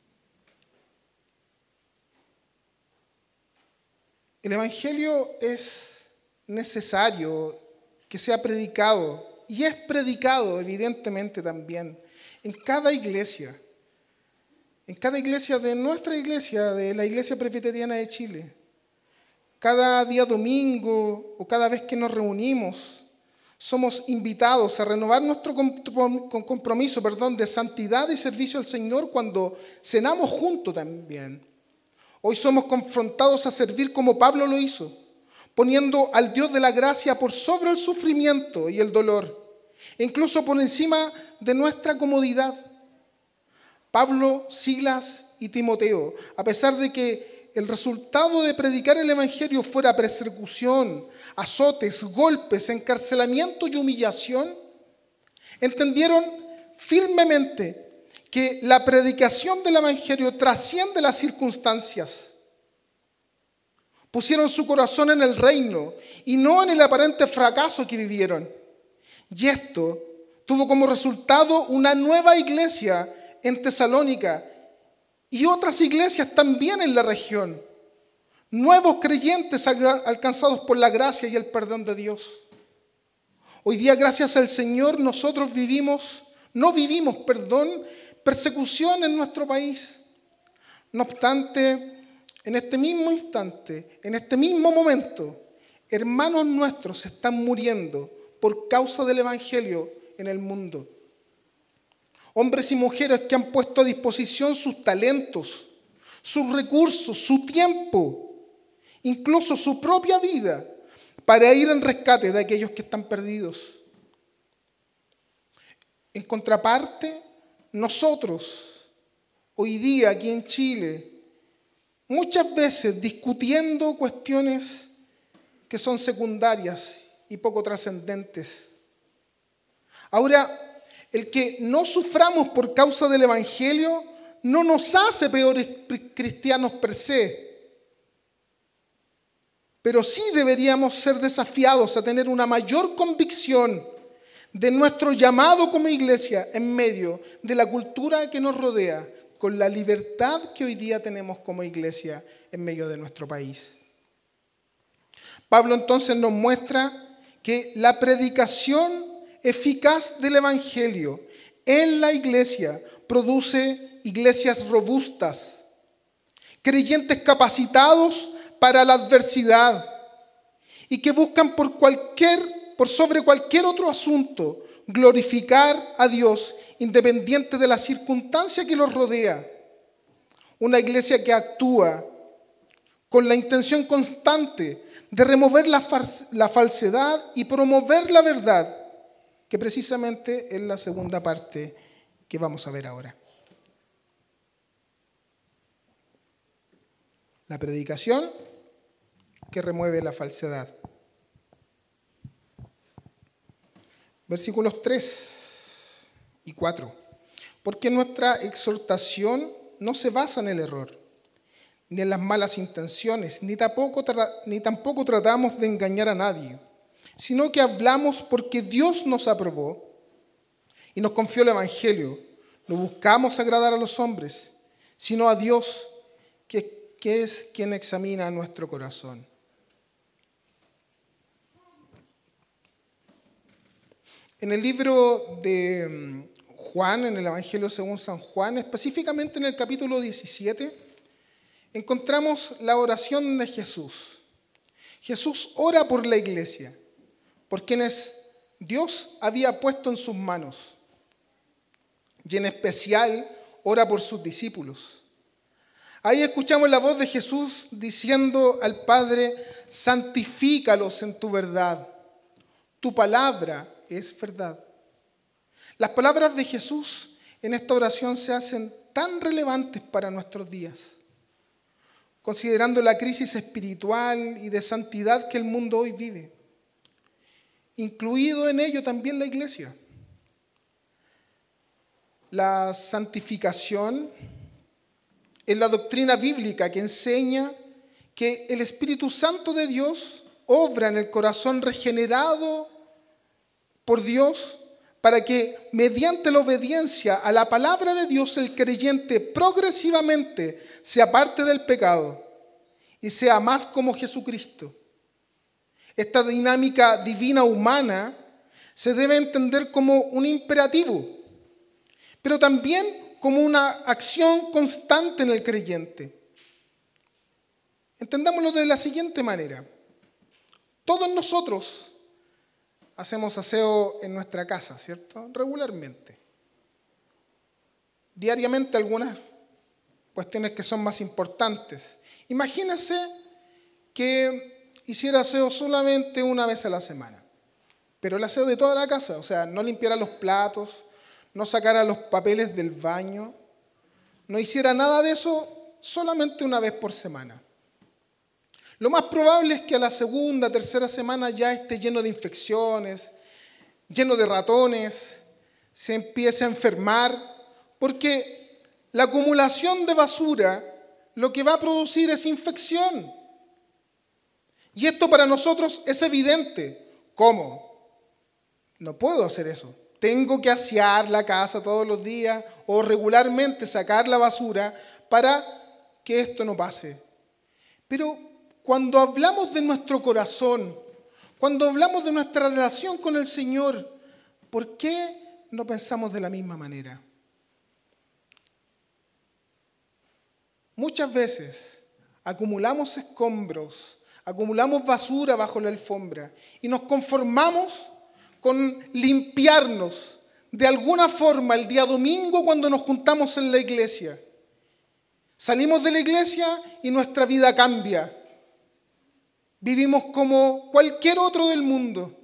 El Evangelio es necesario que sea predicado, y es predicado evidentemente también en cada iglesia, en cada iglesia de nuestra iglesia, de la Iglesia Presbiteriana de Chile. Cada día domingo o cada vez que nos reunimos, somos invitados a renovar nuestro compromiso perdón, de santidad y servicio al Señor cuando cenamos juntos también. Hoy somos confrontados a servir como Pablo lo hizo, poniendo al Dios de la gracia por sobre el sufrimiento y el dolor, incluso por encima de nuestra comodidad. Pablo, Silas y Timoteo, a pesar de que el resultado de predicar el Evangelio fuera persecución, azotes, golpes, encarcelamiento y humillación, Entendieron firmemente que la predicación del Evangelio trasciende las circunstancias. Pusieron su corazón en el reino y no en el aparente fracaso que vivieron. Y esto tuvo como resultado una nueva iglesia en Tesalónica y otras iglesias también en la región. Nuevos creyentes alcanzados por la gracia y el perdón de Dios. Hoy día, gracias al Señor, nosotros vivimos, no vivimos, perdón, persecución en nuestro país. No obstante, en este mismo instante, en este mismo momento, hermanos nuestros están muriendo por causa del Evangelio en el mundo. Hombres y mujeres que han puesto a disposición sus talentos, sus recursos, su tiempo, incluso su propia vida, para ir en rescate de aquellos que están perdidos. En contraparte, nosotros, hoy día aquí en Chile, muchas veces discutiendo cuestiones que son secundarias y poco trascendentes. Ahora, el que no suframos por causa del Evangelio no nos hace peores cristianos per se, pero sí deberíamos ser desafiados a tener una mayor convicción de nuestro llamado como iglesia en medio de la cultura que nos rodea, con la libertad que hoy día tenemos como iglesia en medio de nuestro país. Pablo entonces nos muestra que la predicación eficaz del Evangelio en la iglesia produce iglesias robustas, creyentes capacitados para la adversidad y que buscan por cualquier, por sobre cualquier otro asunto glorificar a Dios independiente de la circunstancia que los rodea. Una iglesia que actúa con la intención constante de remover la, la falsedad y promover la verdad, que precisamente es la segunda parte que vamos a ver ahora. La predicación que remueve la falsedad. Versículos tres y cuatro. Porque nuestra exhortación no se basa en el error, ni en las malas intenciones, ni tampoco, tra- ni tampoco tratamos de engañar a nadie, sino que hablamos porque Dios nos aprobó y nos confió el Evangelio. No buscamos agradar a los hombres, sino a Dios, que, que es quien examina nuestro corazón. En el libro de Juan, en el Evangelio según San Juan, específicamente en el capítulo diecisiete, encontramos la oración de Jesús. Jesús ora por la iglesia, por quienes Dios había puesto en sus manos, y en especial ora por sus discípulos. Ahí escuchamos la voz de Jesús diciendo al Padre: santifícalos en tu verdad, tu palabra es verdad. Las palabras de Jesús en esta oración se hacen tan relevantes para nuestros días, considerando la crisis espiritual y de santidad que el mundo hoy vive, incluido en ello también la iglesia. La santificación es la doctrina bíblica que enseña que el Espíritu Santo de Dios obra en el corazón regenerado por Dios para que mediante la obediencia a la palabra de Dios el creyente progresivamente se aparte del pecado y sea más como Jesucristo. Esta dinámica divina humana se debe entender como un imperativo, pero también como una acción constante en el creyente. Entendámoslo de la siguiente manera. Todos nosotros hacemos aseo en nuestra casa, ¿cierto? Regularmente. Diariamente algunas cuestiones que son más importantes. Imagínense que hiciera aseo solamente una vez a la semana, pero el aseo de toda la casa, o sea, no limpiara los platos, no sacara los papeles del baño, no hiciera nada de eso solamente una vez por semana. Lo más probable es que a la segunda, tercera semana ya esté lleno de infecciones, lleno de ratones, se empiece a enfermar, porque la acumulación de basura lo que va a producir es infección. Y esto para nosotros es evidente. ¿Cómo? No puedo hacer eso. Tengo que asear la casa todos los días o regularmente sacar la basura para que esto no pase. Pero cuando hablamos de nuestro corazón, cuando hablamos de nuestra relación con el Señor, ¿por qué no pensamos de la misma manera? Muchas veces acumulamos escombros, acumulamos basura bajo la alfombra y nos conformamos con limpiarnos de alguna forma el día domingo cuando nos juntamos en la iglesia. Salimos de la iglesia y nuestra vida cambia. Vivimos como cualquier otro del mundo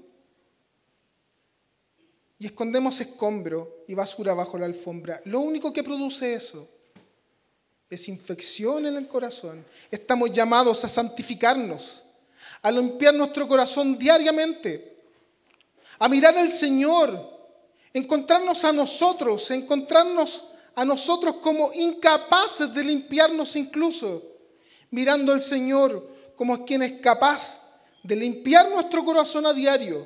y escondemos escombro y basura bajo la alfombra. Lo único que produce eso es infección en el corazón. Estamos llamados a santificarnos, a limpiar nuestro corazón diariamente, a mirar al Señor, encontrarnos a nosotros, encontrarnos a nosotros como incapaces de limpiarnos incluso, mirando al Señor como quien es capaz de limpiar nuestro corazón a diario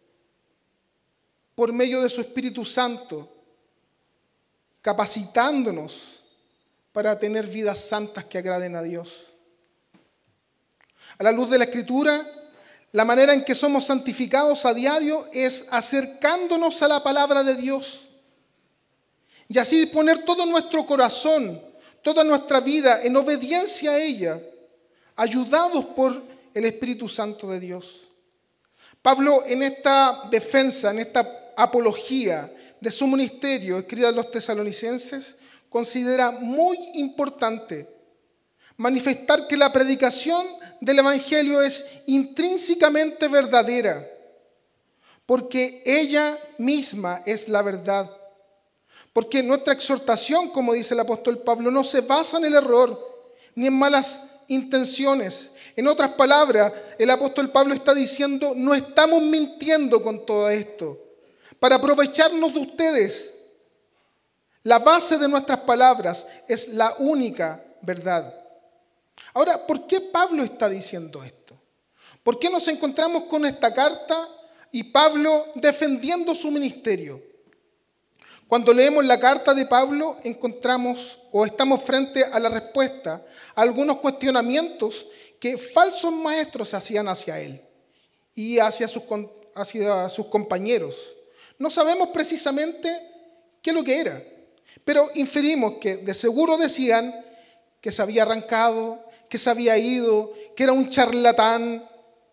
por medio de su Espíritu Santo, capacitándonos para tener vidas santas que agraden a Dios. A la luz de la Escritura, la manera en que somos santificados a diario es acercándonos a la palabra de Dios y así poner todo nuestro corazón, toda nuestra vida en obediencia a ella, ayudados por el Espíritu Santo de Dios. Pablo, en esta defensa, en esta apología de su ministerio, escrita a los tesalonicenses, considera muy importante manifestar que la predicación del Evangelio es intrínsecamente verdadera, porque ella misma es la verdad. Porque nuestra exhortación, como dice el apóstol Pablo, no se basa en el error ni en malas intenciones. En otras palabras, el apóstol Pablo está diciendo, no estamos mintiendo con todo esto para aprovecharnos de ustedes. La base de nuestras palabras es la única verdad. Ahora, ¿por qué Pablo está diciendo esto? ¿Por qué nos encontramos con esta carta y Pablo defendiendo su ministerio? Cuando leemos la carta de Pablo, encontramos o estamos frente a la respuesta a algunos cuestionamientos que falsos maestros hacían hacia él y hacia sus, hacia sus compañeros. No sabemos precisamente qué es lo que era, pero inferimos que de seguro decían que se había arrancado, que se había ido, que era un charlatán,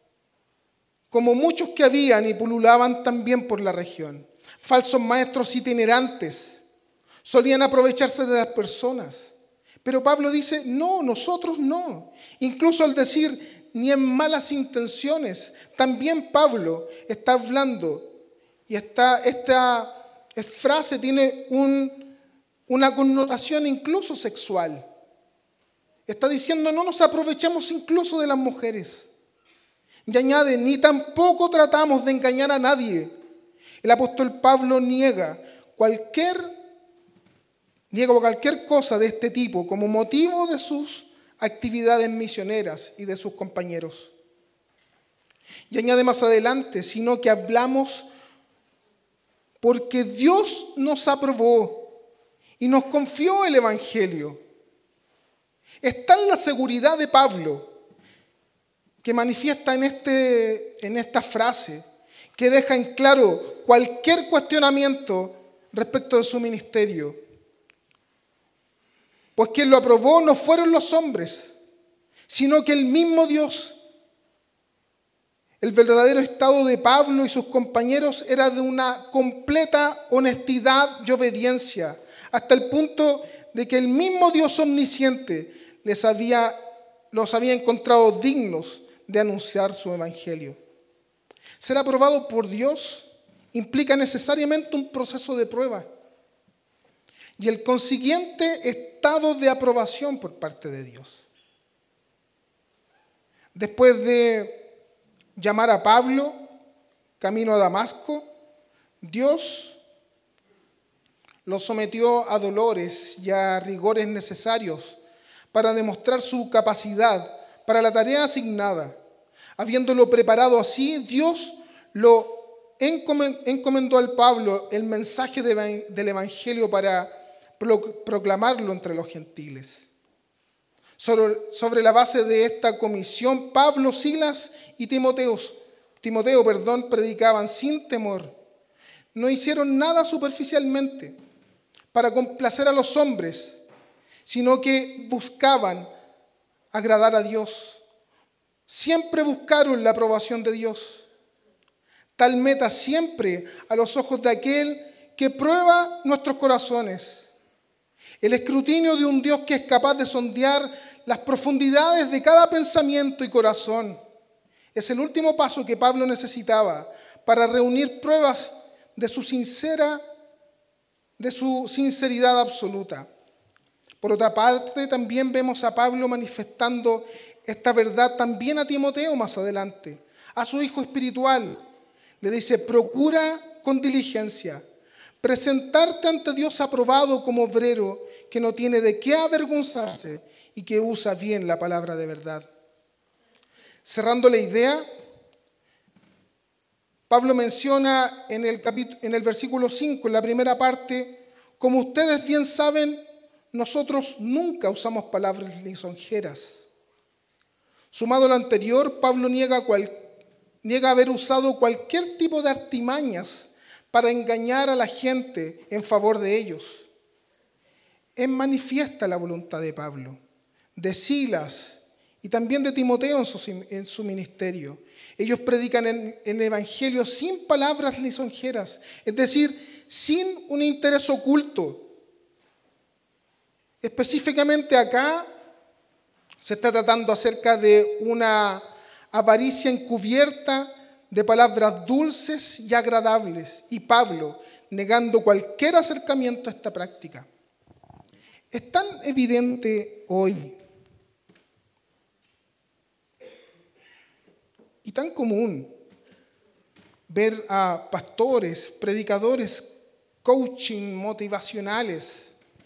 como muchos que habían y pululaban también por la región. Falsos maestros itinerantes solían aprovecharse de las personas. Pero Pablo dice, no, nosotros no. Incluso al decir, ni en malas intenciones, también Pablo está hablando, y esta, esta frase tiene un, una connotación incluso sexual. Está diciendo, no nos aprovechamos incluso de las mujeres. Y añade, ni tampoco tratamos de engañar a nadie. El apóstol Pablo niega cualquier, niega cualquier cosa de este tipo como motivo de sus actividades misioneras y de sus compañeros. Y añade más adelante, sino que hablamos porque Dios nos aprobó y nos confió el Evangelio. Está en la seguridad de Pablo, que manifiesta en, este, en esta frase, que deja en claro cualquier cuestionamiento respecto de su ministerio. Pues quien lo aprobó no fueron los hombres, sino que el mismo Dios. El verdadero estado de Pablo y sus compañeros era de una completa honestidad y obediencia, hasta el punto de que el mismo Dios omnisciente les había, los había encontrado dignos de anunciar su evangelio. Ser aprobado por Dios implica necesariamente un proceso de prueba y el consiguiente estado de aprobación por parte de Dios. Después de llamar a Pablo camino a Damasco, Dios Los sometió a dolores y a rigores necesarios para demostrar su capacidad para la tarea asignada. Habiéndolo preparado así, Dios lo encomendó al Pablo el mensaje del Evangelio para proclamarlo entre los gentiles. Sobre la base de esta comisión, Pablo, Silas y Timoteo, Timoteo, perdón, predicaban sin temor. No hicieron nada superficialmente para complacer a los hombres, sino que buscaban agradar a Dios. Siempre buscaron la aprobación de Dios. Tal meta siempre a los ojos de aquel que prueba nuestros corazones. El escrutinio de un Dios que es capaz de sondear las profundidades de cada pensamiento y corazón. Es el último paso que Pablo necesitaba para reunir pruebas de su sincera, de su sinceridad absoluta. Por otra parte, también vemos a Pablo manifestando esta verdad también a Timoteo más adelante, a su hijo espiritual. Le dice: procura con diligencia presentarte ante Dios aprobado como obrero que no tiene de qué avergonzarse y que usa bien la palabra de verdad. Cerrando la idea, Pablo menciona en el, capítulo, en el versículo cinco, en la primera parte: como ustedes bien saben, nosotros nunca usamos palabras lisonjeras. Sumado a lo anterior, Pablo niega, cual, niega haber usado cualquier tipo de artimañas para engañar a la gente en favor de ellos. Es manifiesta la voluntad de Pablo, de Silas y también de Timoteo en su, en su ministerio. Ellos predican en, en el Evangelio sin palabras lisonjeras, es decir, sin un interés oculto. Específicamente acá se está tratando acerca de una avaricia encubierta de palabras dulces y agradables, y Pablo negando cualquier acercamiento a esta práctica. Es tan evidente hoy y tan común ver a pastores, predicadores, coaching motivacionales,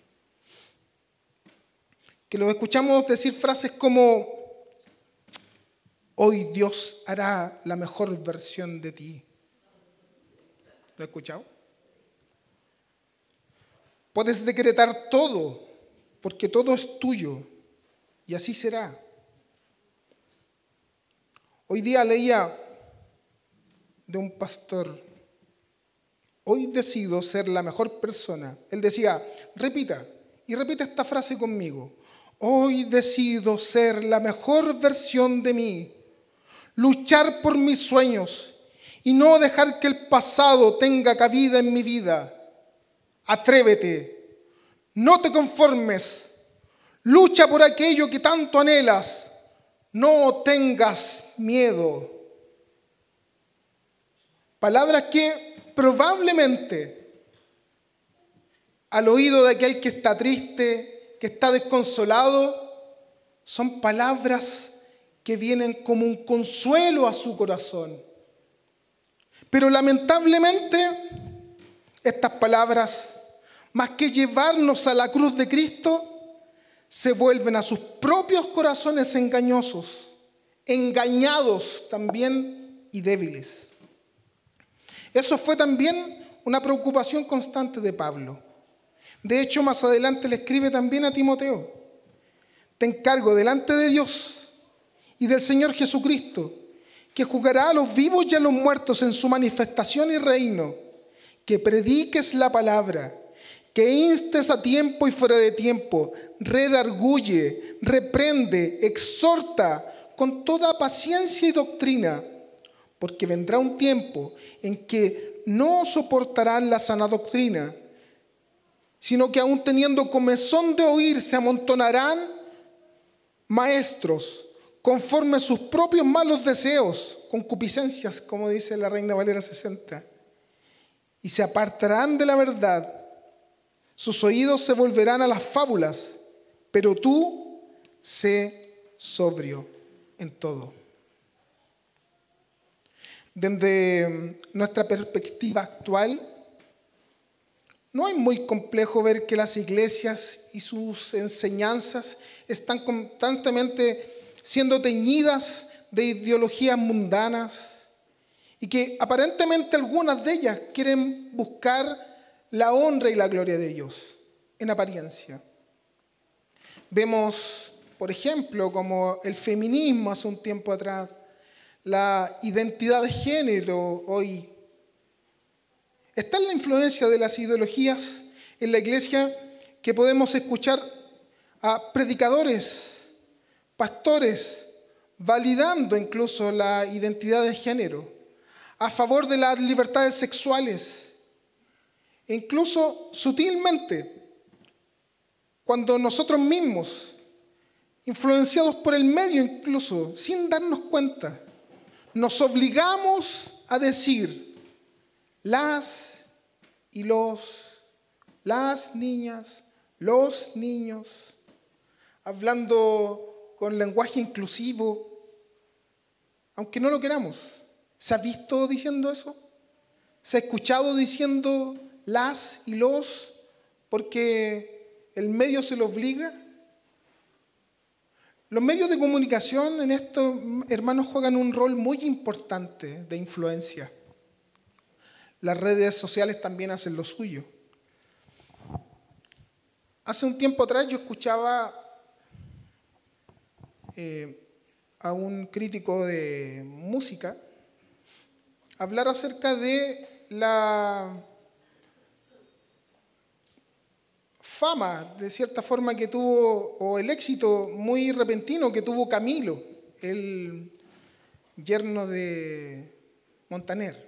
que los escuchamos decir frases como: hoy Dios hará la mejor versión de ti. ¿Lo he escuchado? Puedes decretar todo, porque todo es tuyo, y así será. Hoy día leía de un pastor: hoy decido ser la mejor persona. Él decía, repita, y repita esta frase conmigo: hoy decido ser la mejor versión de mí, luchar por mis sueños y no dejar que el pasado tenga cabida en mi vida. Atrévete, no te conformes, lucha por aquello que tanto anhelas, no tengas miedo. Palabras que probablemente al oído de aquel que está triste, que está desconsolado, son palabras que vienen como un consuelo a su corazón. Pero lamentablemente, estas palabras, más que llevarnos a la cruz de Cristo, se vuelven a sus propios corazones engañosos, engañados también y débiles. Eso fue también una preocupación constante de Pablo. De hecho, más adelante le escribe también a Timoteo: te encargo delante de Dios y del Señor Jesucristo, que juzgará a los vivos y a los muertos en su manifestación y reino, que prediques la palabra, que instes a tiempo y fuera de tiempo, redarguye, reprende, exhorta con toda paciencia y doctrina, porque vendrá un tiempo en que no soportarán la sana doctrina, sino que aún teniendo comezón de oír se amontonarán maestros conforme a sus propios malos deseos, concupiscencias, como dice la Reina Valera sesenta, y se apartarán de la verdad. Sus oídos se volverán a las fábulas, pero tú sé sobrio en todo. Desde nuestra perspectiva actual, No es muy complejo ver que las iglesias y sus enseñanzas están constantemente siendo teñidas de ideologías mundanas y que aparentemente algunas de ellas quieren buscar la honra y la gloria de Dios en apariencia. Vemos, por ejemplo, como el feminismo hace un tiempo atrás, la identidad de género hoy. Está en la influencia de las ideologías en la iglesia que podemos escuchar a predicadores, pastores, validando incluso la identidad de género, a favor de las libertades sexuales, e incluso sutilmente, cuando nosotros mismos, influenciados por el medio incluso, sin darnos cuenta, nos obligamos a decir las y los, las niñas, los niños, hablando con lenguaje inclusivo, aunque no lo queramos. ¿Se ha visto diciendo eso? ¿Se ha escuchado diciendo las y los porque el medio se lo obliga? Los medios de comunicación en esto, hermanos, juegan un rol muy importante de influencia. Las redes sociales también hacen lo suyo. Hace un tiempo atrás yo escuchaba eh, a un crítico de música hablar acerca de la fama, de cierta forma, que tuvo, o el éxito muy repentino que tuvo Camilo, el yerno de Montaner.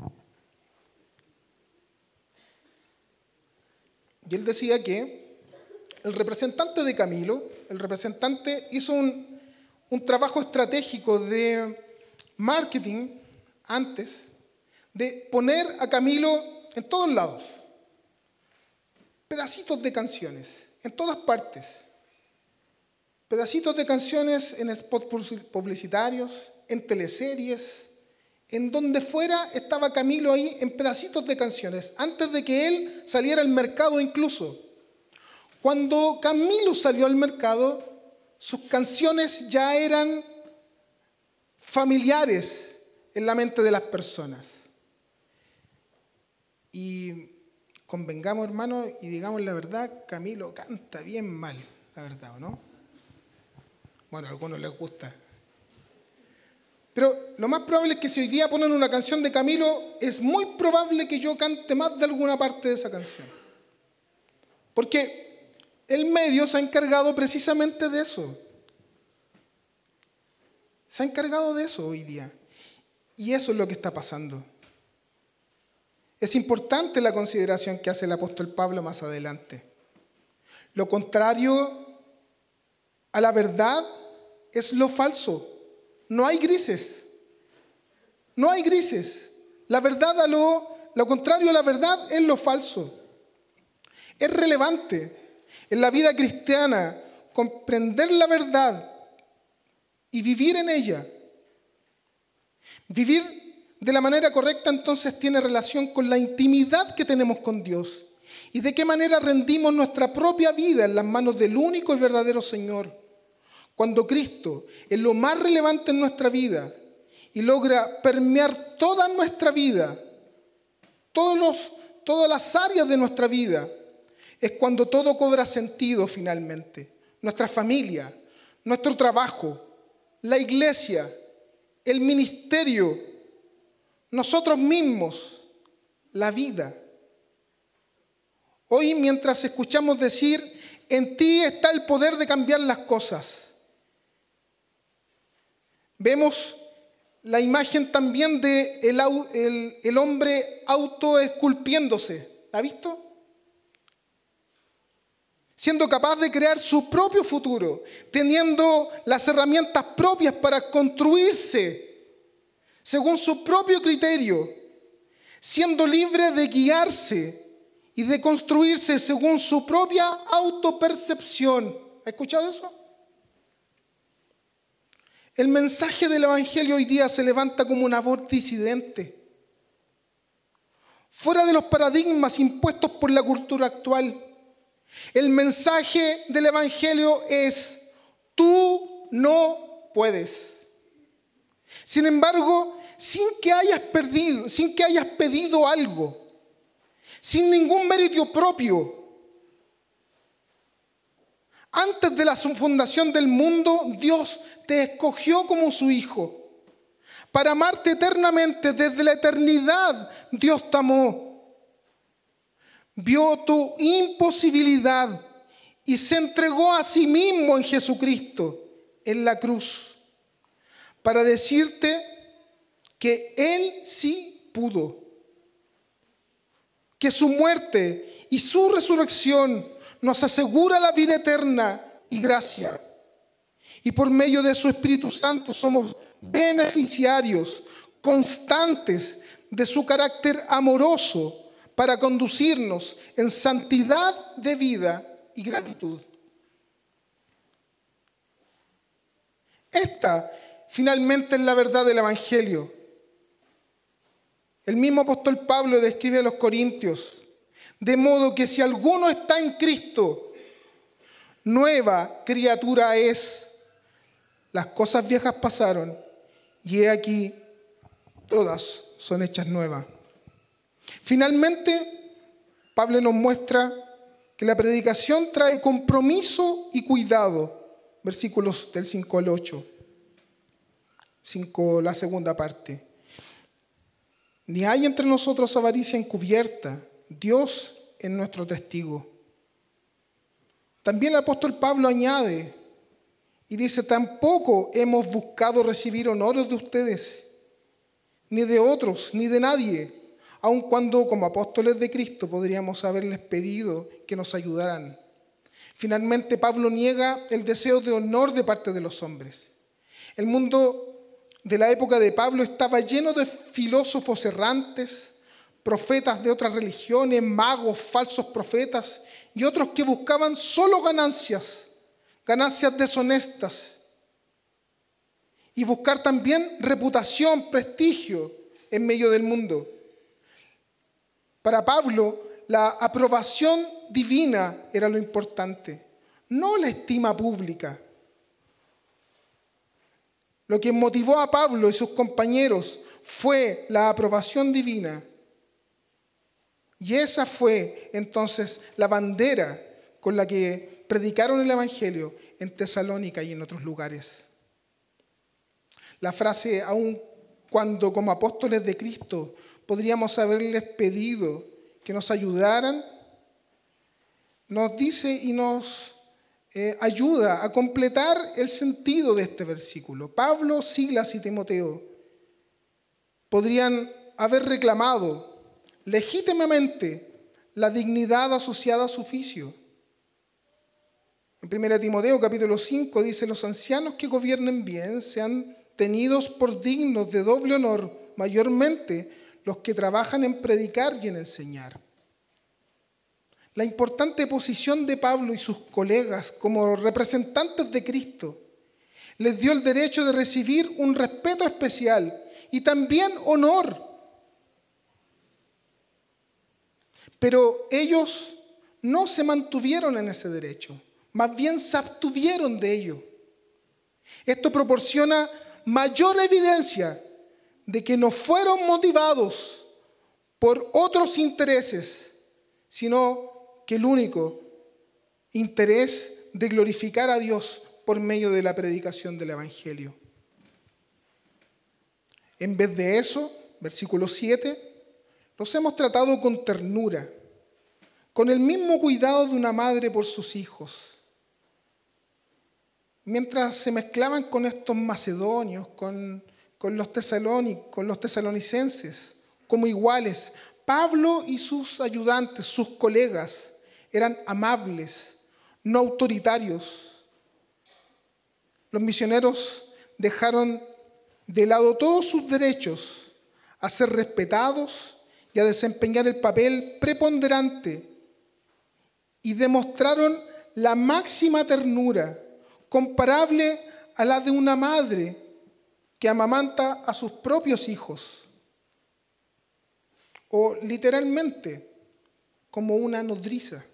Y él decía que el representante de Camilo, el representante hizo un, un trabajo estratégico de marketing antes, de poner a Camilo en todos lados. Pedacitos de canciones, en todas partes. Pedacitos de canciones en spots publicitarios, en teleseries, en donde fuera estaba Camilo ahí en pedacitos de canciones, antes de que él saliera al mercado incluso. Cuando Camilo salió al mercado, sus canciones ya eran familiares en la mente de las personas. Y convengamos, hermanos, y digamos la verdad, Camilo canta bien mal, la verdad, ¿o no? Bueno, a algunos les gusta. Pero lo más probable es que si hoy día ponen una canción de Camilo, es muy probable que yo cante más de alguna parte de esa canción. Porque el medio se ha encargado precisamente de eso. Se ha encargado de eso hoy día. Y eso es lo que está pasando. Es importante la consideración que hace el apóstol Pablo más adelante. Lo contrario a la verdad es lo falso. No hay grises. No hay grises. La verdad a lo, lo contrario a la verdad es lo falso. Es relevante en la vida cristiana comprender la verdad y vivir en ella. Vivir de la manera correcta entonces tiene relación con la intimidad que tenemos con Dios y de qué manera rendimos nuestra propia vida en las manos del único y verdadero Señor. Cuando Cristo es lo más relevante en nuestra vida y logra permear toda nuestra vida, todos los, todas las áreas de nuestra vida, es cuando todo cobra sentido finalmente. Nuestra familia, nuestro trabajo, la iglesia, el ministerio, nosotros mismos, la vida. Hoy, mientras escuchamos decir, en ti está el poder de cambiar las cosas, vemos la imagen también de el, el, el hombre autoesculpiéndose. ¿La ha visto? Siendo capaz de crear su propio futuro, teniendo las herramientas propias para construirse según su propio criterio, siendo libre de guiarse y de construirse según su propia autopercepción. ¿Ha escuchado eso? El mensaje del Evangelio hoy día se levanta como una voz disidente, fuera de los paradigmas impuestos por la cultura actual. El mensaje del Evangelio es: tú no puedes. Sin embargo, sin que hayas perdido, sin que hayas pedido algo, sin ningún mérito propio, antes de la fundación del mundo, Dios te escogió como su hijo. Para amarte eternamente, desde la eternidad, Dios te amó. Vio tu imposibilidad y se entregó a sí mismo en Jesucristo, en la cruz, para decirte que Él sí pudo. Que su muerte y su resurrección nos asegura la vida eterna y gracia. Y por medio de su Espíritu Santo somos beneficiarios constantes de su carácter amoroso para conducirnos en santidad de vida y gratitud. Esta finalmente es la verdad del Evangelio. El mismo apóstol Pablo describe a los corintios: de modo que si alguno está en Cristo, nueva criatura es. Las cosas viejas pasaron y he aquí, todas son hechas nuevas. Finalmente, Pablo nos muestra que la predicación trae compromiso y cuidado. Versículos del cinco al ocho. cinco, la segunda parte. Ni hay entre nosotros avaricia encubierta. Dios es nuestro testigo. También el apóstol Pablo añade y dice: tampoco hemos buscado recibir honores de ustedes, ni de otros, ni de nadie, aun cuando como apóstoles de Cristo podríamos haberles pedido que nos ayudaran. Finalmente, Pablo niega el deseo de honor de parte de los hombres. El mundo de la época de Pablo estaba lleno de filósofos errantes, profetas de otras religiones, magos, falsos profetas y otros que buscaban solo ganancias, ganancias deshonestas, y buscar también reputación, prestigio en medio del mundo. Para Pablo, la aprobación divina era lo importante, no la estima pública. Lo que motivó a Pablo y sus compañeros fue la aprobación divina. Y esa fue entonces la bandera con la que predicaron el Evangelio en Tesalónica y en otros lugares. La frase: aun cuando como apóstoles de Cristo podríamos haberles pedido que nos ayudaran, nos dice y nos eh, ayuda a completar el sentido de este versículo. Pablo, Silas y Timoteo podrían haber reclamado legítimamente la dignidad asociada a su oficio. En primera Timoteo capítulo cinco dice: los ancianos que gobiernen bien sean tenidos por dignos de doble honor, mayormente los que trabajan en predicar y en enseñar. La importante posición de Pablo y sus colegas como representantes de Cristo les dio el derecho de recibir un respeto especial y también honor. Pero ellos no se mantuvieron en ese derecho, más bien se abstuvieron de ello. Esto proporciona mayor evidencia de que no fueron motivados por otros intereses, sino que el único interés de glorificar a Dios por medio de la predicación del Evangelio. En vez de eso, versículo siete, los hemos tratado con ternura, con el mismo cuidado de una madre por sus hijos. Mientras se mezclaban con estos macedonios, con, con, los tesalónicos, con los tesalonicenses, como iguales, Pablo y sus ayudantes, sus colegas, eran amables, no autoritarios. Los misioneros dejaron de lado todos sus derechos a ser respetados y a desempeñar el papel preponderante, y demostraron la máxima ternura, comparable a la de una madre que amamanta a sus propios hijos. o literalmente como una nodriza.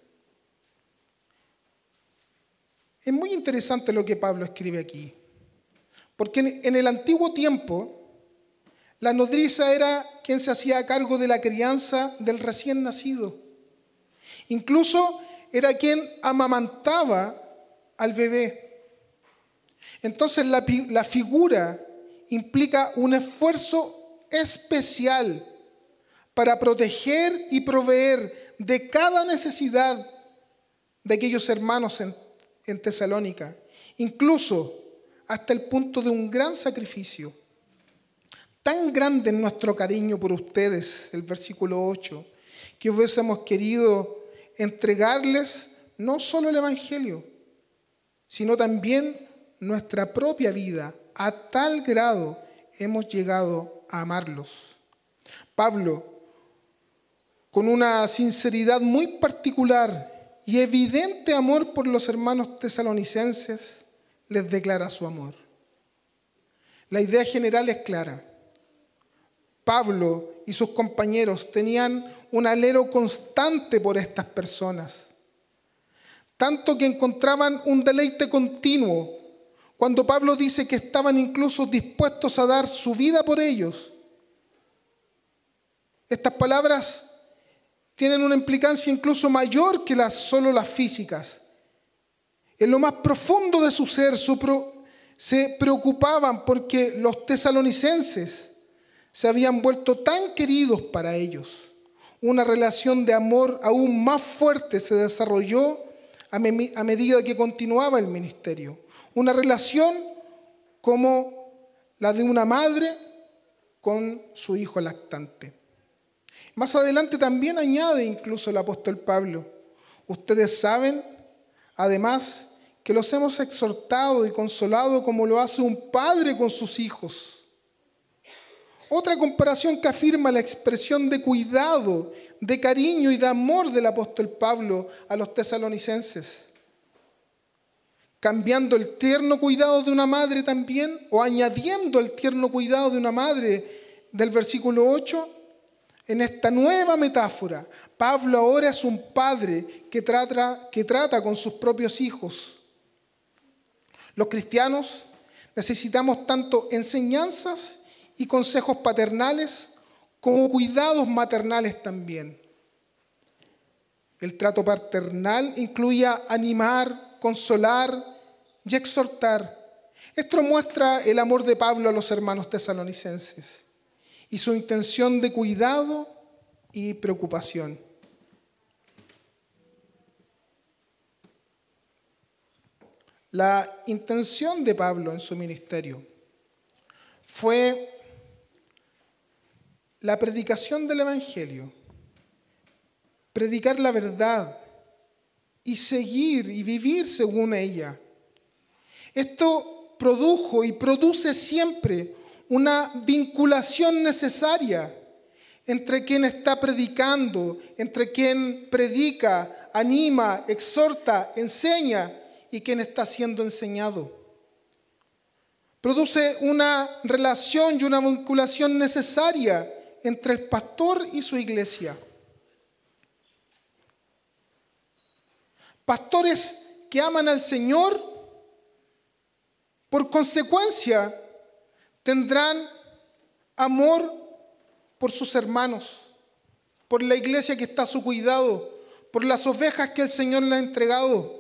Es muy interesante lo que Pablo escribe aquí, porque en el antiguo tiempo la nodriza era quien se hacía cargo de la crianza del recién nacido. Incluso era quien amamantaba al bebé. Entonces la, la figura implica un esfuerzo especial para proteger y proveer de cada necesidad de aquellos hermanos en, en Tesalónica, incluso hasta el punto de un gran sacrificio. Tan grande es nuestro cariño por ustedes, el versículo ocho, que hubiésemos querido entregarles no solo el Evangelio, sino también nuestra propia vida. A tal grado hemos llegado a amarlos. Pablo, con una sinceridad muy particular y evidente amor por los hermanos tesalonicenses, les declara su amor. La idea general es clara. Pablo y sus compañeros tenían un anhelo constante por estas personas, tanto que encontraban un deleite continuo cuando Pablo dice que estaban incluso dispuestos a dar su vida por ellos. Estas palabras tienen una implicancia incluso mayor que las, solo las físicas. En lo más profundo de su ser se preocupaban porque los tesalonicenses se habían vuelto tan queridos para ellos. Una relación de amor aún más fuerte se desarrolló a, me- a medida que continuaba el ministerio. Una relación como la de una madre con su hijo lactante. Más adelante también añade incluso el apóstol Pablo: ustedes saben, además, que los hemos exhortado y consolado como lo hace un padre con sus hijos. Otra comparación que afirma la expresión de cuidado, de cariño y de amor del apóstol Pablo a los tesalonicenses. Cambiando el tierno cuidado de una madre también, o añadiendo el tierno cuidado de una madre del versículo ocho, en esta nueva metáfora, Pablo ahora es un padre que trata, que trata con sus propios hijos. Los cristianos necesitamos tanto enseñanzas y consejos paternales como cuidados maternales también. El trato paternal incluía animar, consolar y exhortar. Esto muestra el amor de Pablo a los hermanos tesalonicenses y su intención de cuidado y preocupación. La intención de Pablo en su ministerio fue la predicación del Evangelio, predicar la verdad y seguir y vivir según ella. Esto produjo y produce siempre una vinculación necesaria entre quien está predicando, entre quien predica, anima, exhorta, enseña y quien está siendo enseñado. Produce una relación y una vinculación necesaria entre el pastor y su iglesia. Pastores que aman al Señor, por consecuencia, tendrán amor por sus hermanos, por la iglesia que está a su cuidado, por las ovejas que el Señor le ha entregado.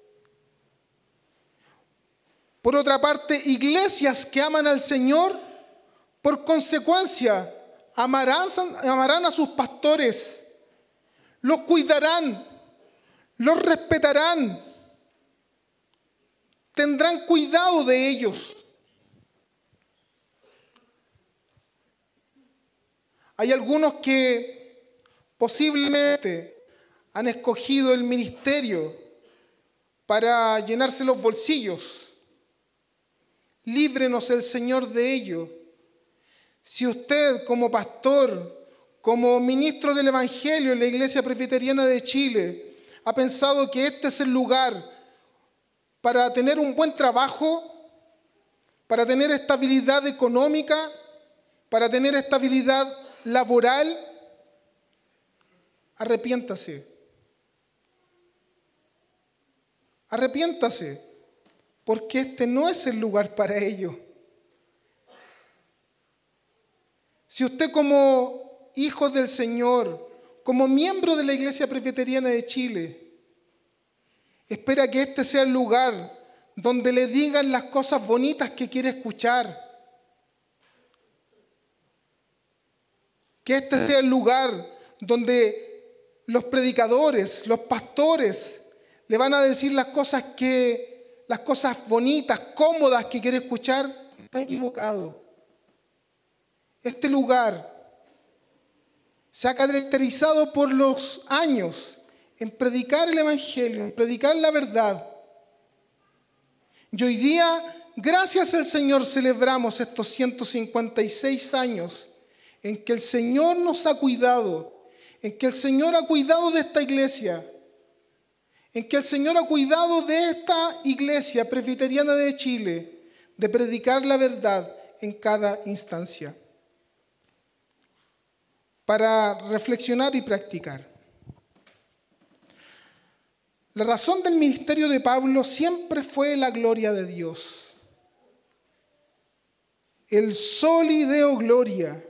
Por otra parte, iglesias que aman al Señor, por consecuencia, amarán, amarán a sus pastores, los cuidarán, los respetarán, tendrán cuidado de ellos. Hay algunos que posiblemente han escogido el ministerio para llenarse los bolsillos. Líbrenos el Señor de ello. Si usted como pastor, como ministro del Evangelio en la Iglesia Presbiteriana de Chile, ha pensado que este es el lugar para tener un buen trabajo, para tener estabilidad económica, para tener estabilidad laboral, arrepiéntase. Arrepiéntase, porque este no es el lugar para ello. Si usted como hijo del Señor, como miembro de la Iglesia Presbiteriana de Chile, espera que este sea el lugar donde le digan las cosas bonitas que quiere escuchar, que este sea el lugar donde los predicadores, los pastores, le van a decir las cosas que, las cosas bonitas, cómodas que quiere escuchar, está equivocado. Este lugar se ha caracterizado por los años en predicar el Evangelio, en predicar la verdad. Y hoy día, gracias al Señor, celebramos estos ciento cincuenta y seis años en que el Señor nos ha cuidado, en que el Señor ha cuidado de esta iglesia, en que el Señor ha cuidado de esta iglesia presbiteriana de Chile, de predicar la verdad en cada instancia, para reflexionar y practicar. La razón del ministerio de Pablo siempre fue la gloria de Dios. El soli Deo gloria.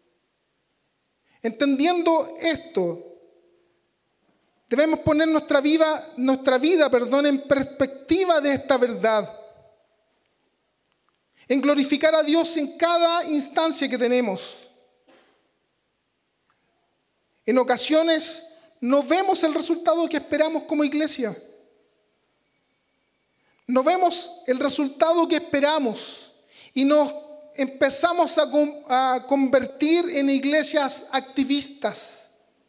Entendiendo esto, debemos poner nuestra vida, nuestra vida, perdón, en perspectiva de esta verdad. En glorificar a Dios en cada instancia que tenemos. En ocasiones no vemos el resultado que esperamos como iglesia. No vemos el resultado que esperamos y nos empezamos a, con, a convertir en iglesias activistas.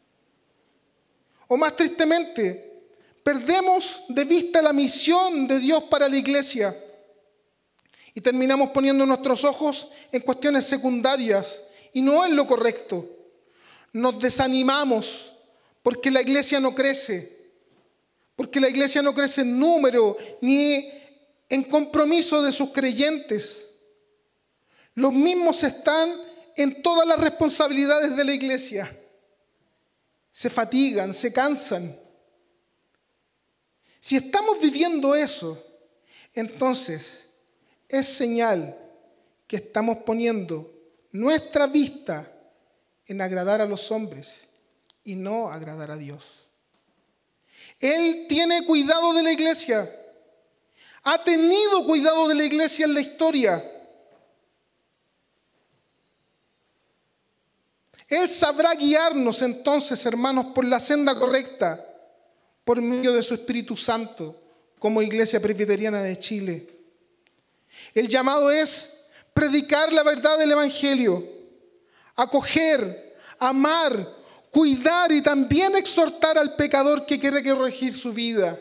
O más tristemente, perdemos de vista la misión de Dios para la iglesia y terminamos poniendo nuestros ojos en cuestiones secundarias y no en lo correcto. Nos desanimamos porque la iglesia no crece, porque la iglesia no crece en número ni en compromiso de sus creyentes. Los mismos están en todas las responsabilidades de la iglesia. Se fatigan, se cansan. Si estamos viviendo eso, entonces es señal que estamos poniendo nuestra vista en agradar a los hombres y no agradar a Dios. Él tiene cuidado de la iglesia. Ha tenido cuidado de la iglesia en la historia. Él sabrá guiarnos entonces, hermanos, por la senda correcta, por medio de su Espíritu Santo, como Iglesia Presbiteriana de Chile. El llamado es predicar la verdad del Evangelio, acoger, amar, cuidar y también exhortar al pecador que quiere corregir su vida.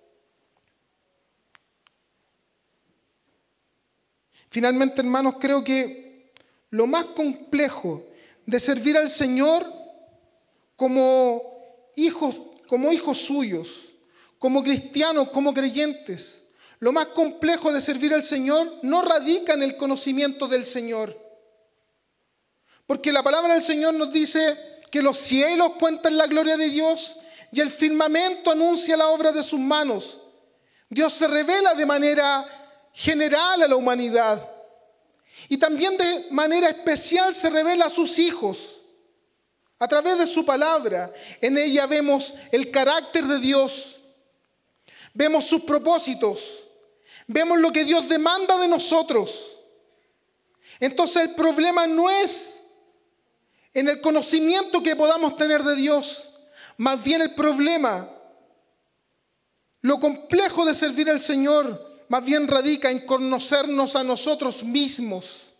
Finalmente, hermanos, creo que lo más complejo de servir al Señor como hijos, como hijos suyos, como cristianos, como creyentes, lo más complejo de servir al Señor no radica en el conocimiento del Señor. Porque la palabra del Señor nos dice que los cielos cuentan la gloria de Dios y el firmamento anuncia la obra de sus manos. Dios se revela de manera general a la humanidad y también de manera especial se revela a sus hijos a través de su palabra. En ella vemos el carácter de Dios, vemos sus propósitos, vemos lo que Dios demanda de nosotros. Entonces el problema no es en el conocimiento que podamos tener de Dios, más bien el problema, lo complejo de servir al Señor, más bien radica en conocernos a nosotros mismos.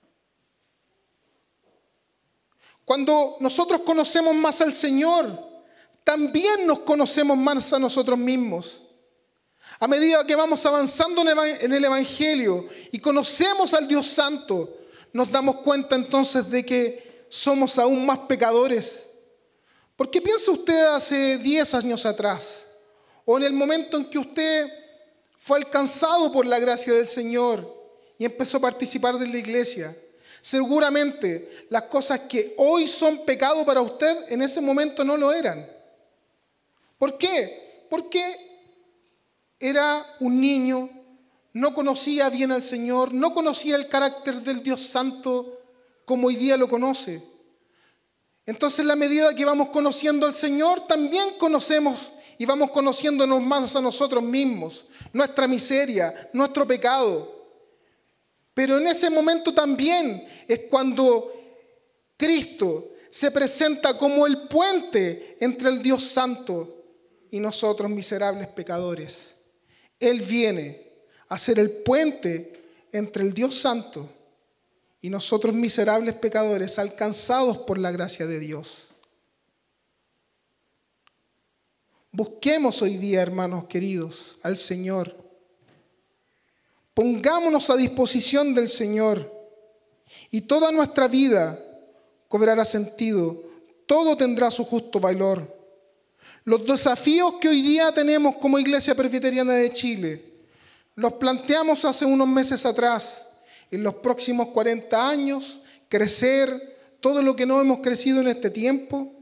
Cuando nosotros conocemos más al Señor, también nos conocemos más a nosotros mismos. A medida que vamos avanzando en el Evangelio y conocemos al Dios Santo, nos damos cuenta entonces de que somos aún más pecadores. ¿Por qué piensa usted hace diez años atrás? O en el momento en que usted fue alcanzado por la gracia del Señor y empezó a participar de la iglesia. Seguramente las cosas que hoy son pecado para usted, en ese momento no lo eran. ¿Por qué? Porque era un niño, no conocía bien al Señor, no conocía el carácter del Dios Santo como hoy día lo conoce. Entonces, en la medida que vamos conociendo al Señor, también conocemos y vamos conociéndonos más a nosotros mismos, nuestra miseria, nuestro pecado. Pero en ese momento también es cuando Cristo se presenta como el puente entre el Dios Santo y nosotros, miserables pecadores. Él viene a ser el puente entre el Dios Santo y nosotros, miserables pecadores, alcanzados por la gracia de Dios. Busquemos hoy día, hermanos queridos, al Señor. Pongámonos a disposición del Señor y toda nuestra vida cobrará sentido. Todo tendrá su justo valor. Los desafíos que hoy día tenemos como Iglesia Presbiteriana de Chile, los planteamos hace unos meses atrás. En los próximos cuarenta años, crecer todo lo que no hemos crecido en este tiempo,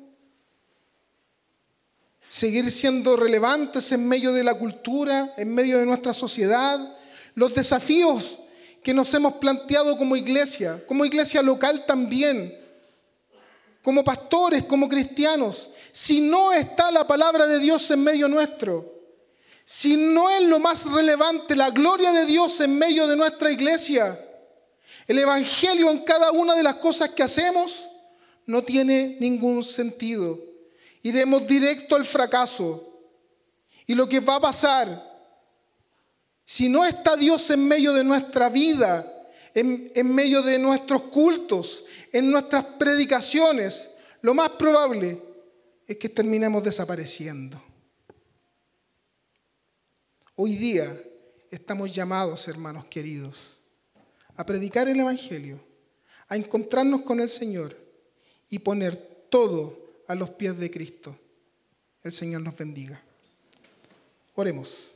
seguir siendo relevantes en medio de la cultura, en medio de nuestra sociedad, los desafíos que nos hemos planteado como iglesia, como iglesia local también, como pastores, como cristianos. Si no está la palabra de Dios en medio nuestro, si no es lo más relevante la gloria de Dios en medio de nuestra iglesia, el evangelio en cada una de las cosas que hacemos, no tiene ningún sentido. Iremos directo al fracaso. Y lo que va a pasar, si no está Dios en medio de nuestra vida, en, en medio de nuestros cultos, en nuestras predicaciones, lo más probable es que terminemos desapareciendo. Hoy día estamos llamados, hermanos queridos, a predicar el evangelio, a encontrarnos con el Señor y poner todo a los pies de Cristo. El Señor nos bendiga. Oremos.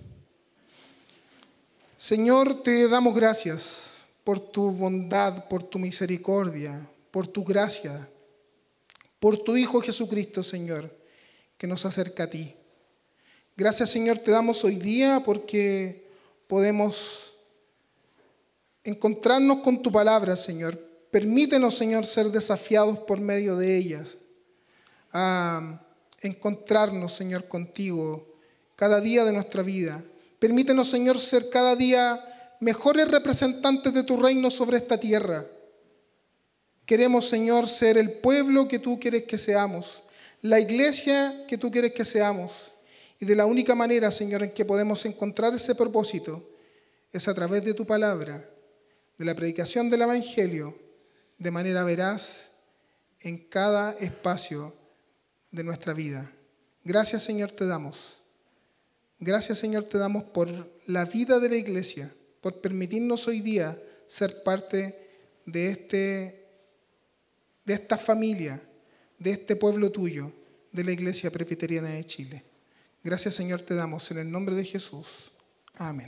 Señor, te damos gracias por tu bondad, por tu misericordia, por tu gracia, por tu Hijo Jesucristo, Señor, que nos acerca a ti. Gracias, Señor, te damos hoy día porque podemos encontrarnos con tu palabra, Señor. Permítenos, Señor, ser desafiados por medio de ellas, a encontrarnos, Señor, contigo cada día de nuestra vida. Permítenos, Señor, ser cada día mejores representantes de tu reino sobre esta tierra. Queremos, Señor, ser el pueblo que tú quieres que seamos, la iglesia que tú quieres que seamos. Y de la única manera, Señor, en que podemos encontrar ese propósito es a través de tu palabra, de la predicación del evangelio, de manera veraz en cada espacio de nuestra vida. Gracias, Señor, te damos. Gracias, Señor, te damos por la vida de la iglesia, por permitirnos hoy día ser parte de, este, de esta familia, de este pueblo tuyo, de la Iglesia Presbiteriana de Chile. Gracias, Señor, te damos en el nombre de Jesús. Amén.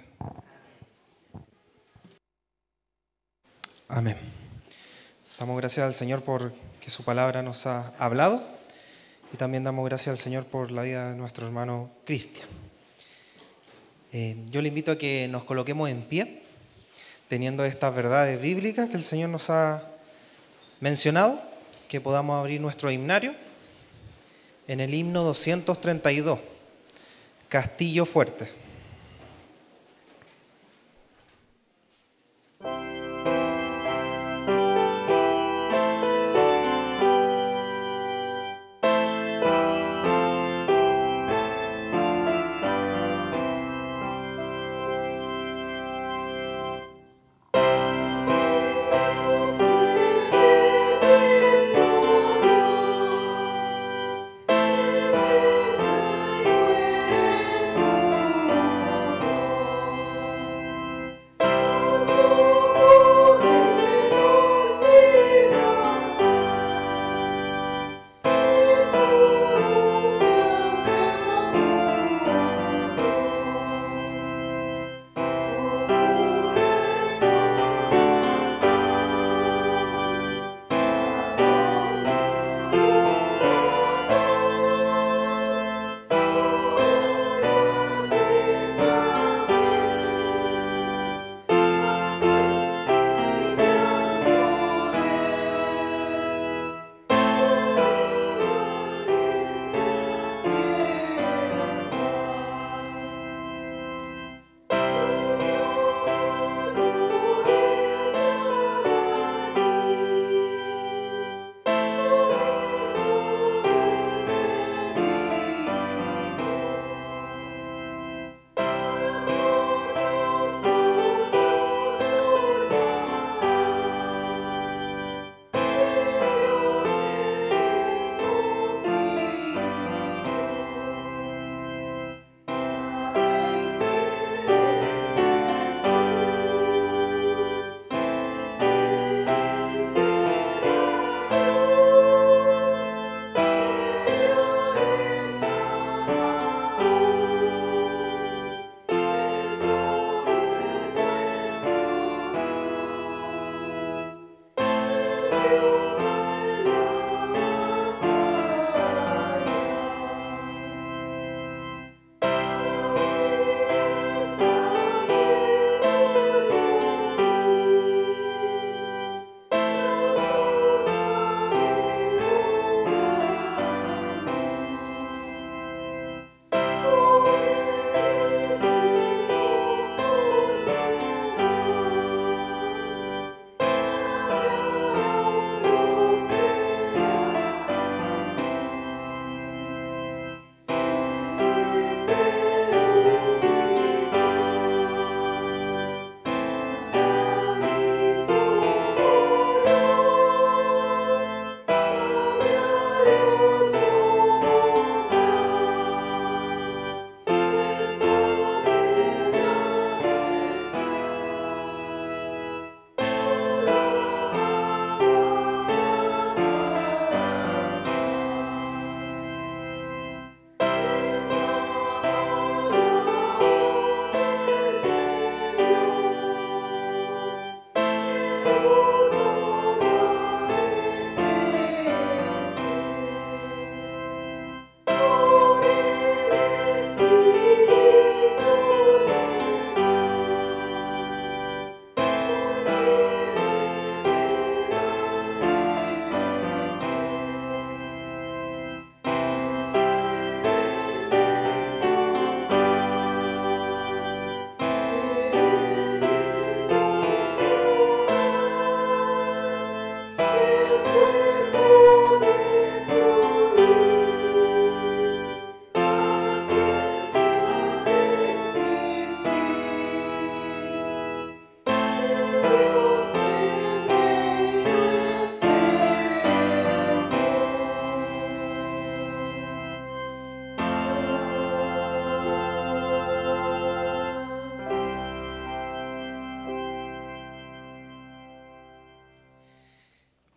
Amén. Damos gracias al Señor por que su palabra nos ha hablado y también damos gracias al Señor por la vida de nuestro hermano Cristian. Eh, yo le invito a que nos coloquemos en pie, teniendo estas verdades bíblicas que el Señor nos ha mencionado, que podamos abrir nuestro himnario en el himno doscientos treinta y dos, Castillo Fuerte.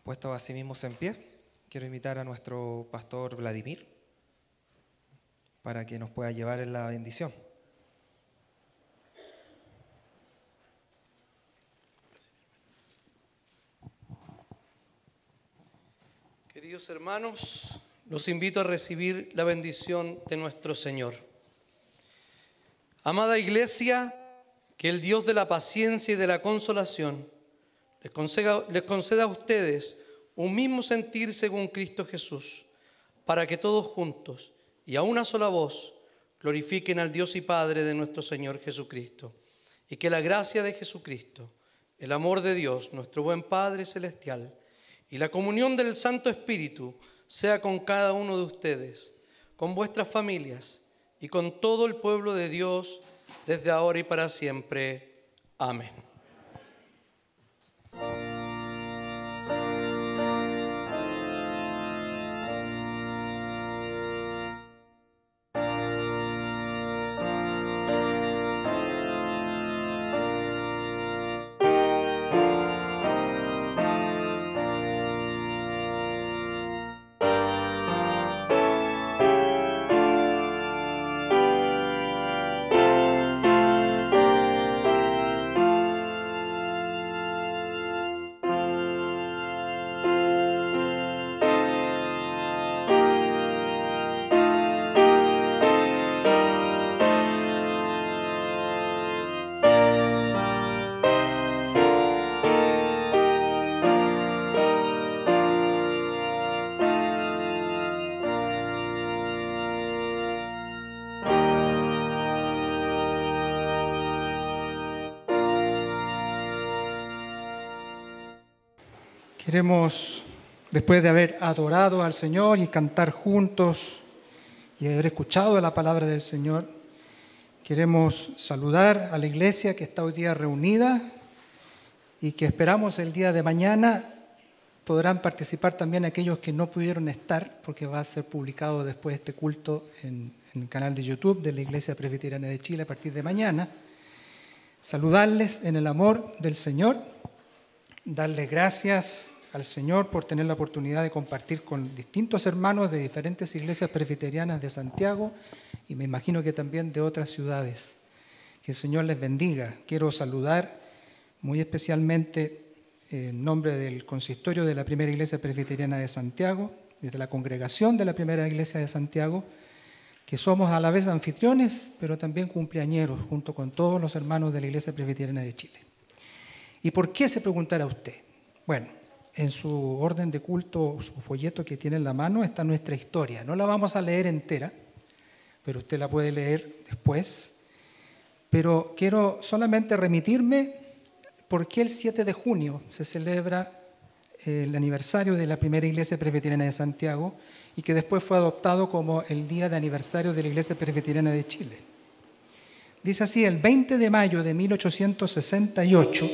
Puestos así mismos en pie, quiero invitar a nuestro pastor Vladimir para que nos pueda llevar en la bendición. Queridos hermanos, los invito a recibir la bendición de nuestro Señor. Amada Iglesia, que el Dios de la paciencia y de la consolación les conceda, les conceda a ustedes un mismo sentir según Cristo Jesús, para que todos juntos y a una sola voz glorifiquen al Dios y Padre de nuestro Señor Jesucristo, y que la gracia de Jesucristo, el amor de Dios, nuestro buen Padre Celestial, y la comunión del Santo Espíritu sea con cada uno de ustedes, con vuestras familias y con todo el pueblo de Dios, desde ahora y para siempre. Amén. Queremos, después de haber adorado al Señor y cantar juntos y haber escuchado la palabra del Señor, queremos saludar a la iglesia que está hoy día reunida y que esperamos el día de mañana podrán participar también aquellos que no pudieron estar, porque va a ser publicado después este culto en, en el canal de YouTube de la Iglesia Presbiteriana de Chile a partir de mañana. Saludarles en el amor del Señor, darles gracias al Señor por tener la oportunidad de compartir con distintos hermanos de diferentes iglesias presbiterianas de Santiago y me imagino que también de otras ciudades. Que el Señor les bendiga. Quiero saludar muy especialmente en nombre del consistorio de la Primera Iglesia Presbiteriana de Santiago, desde la congregación de la Primera Iglesia de Santiago, que somos a la vez anfitriones, pero también cumpleañeros, junto con todos los hermanos de la Iglesia Presbiteriana de Chile. ¿Y por qué, se preguntará usted? Bueno, en su orden de culto, su folleto que tiene en la mano, está nuestra historia. No la vamos a leer entera, pero usted la puede leer después. Pero quiero solamente remitirme por qué el siete de junio se celebra el aniversario de la Primera Iglesia Presbiteriana de Santiago y que después fue adoptado como el día de aniversario de la Iglesia Presbiteriana de Chile. Dice así: el veinte de mayo de mil ochocientos sesenta y ocho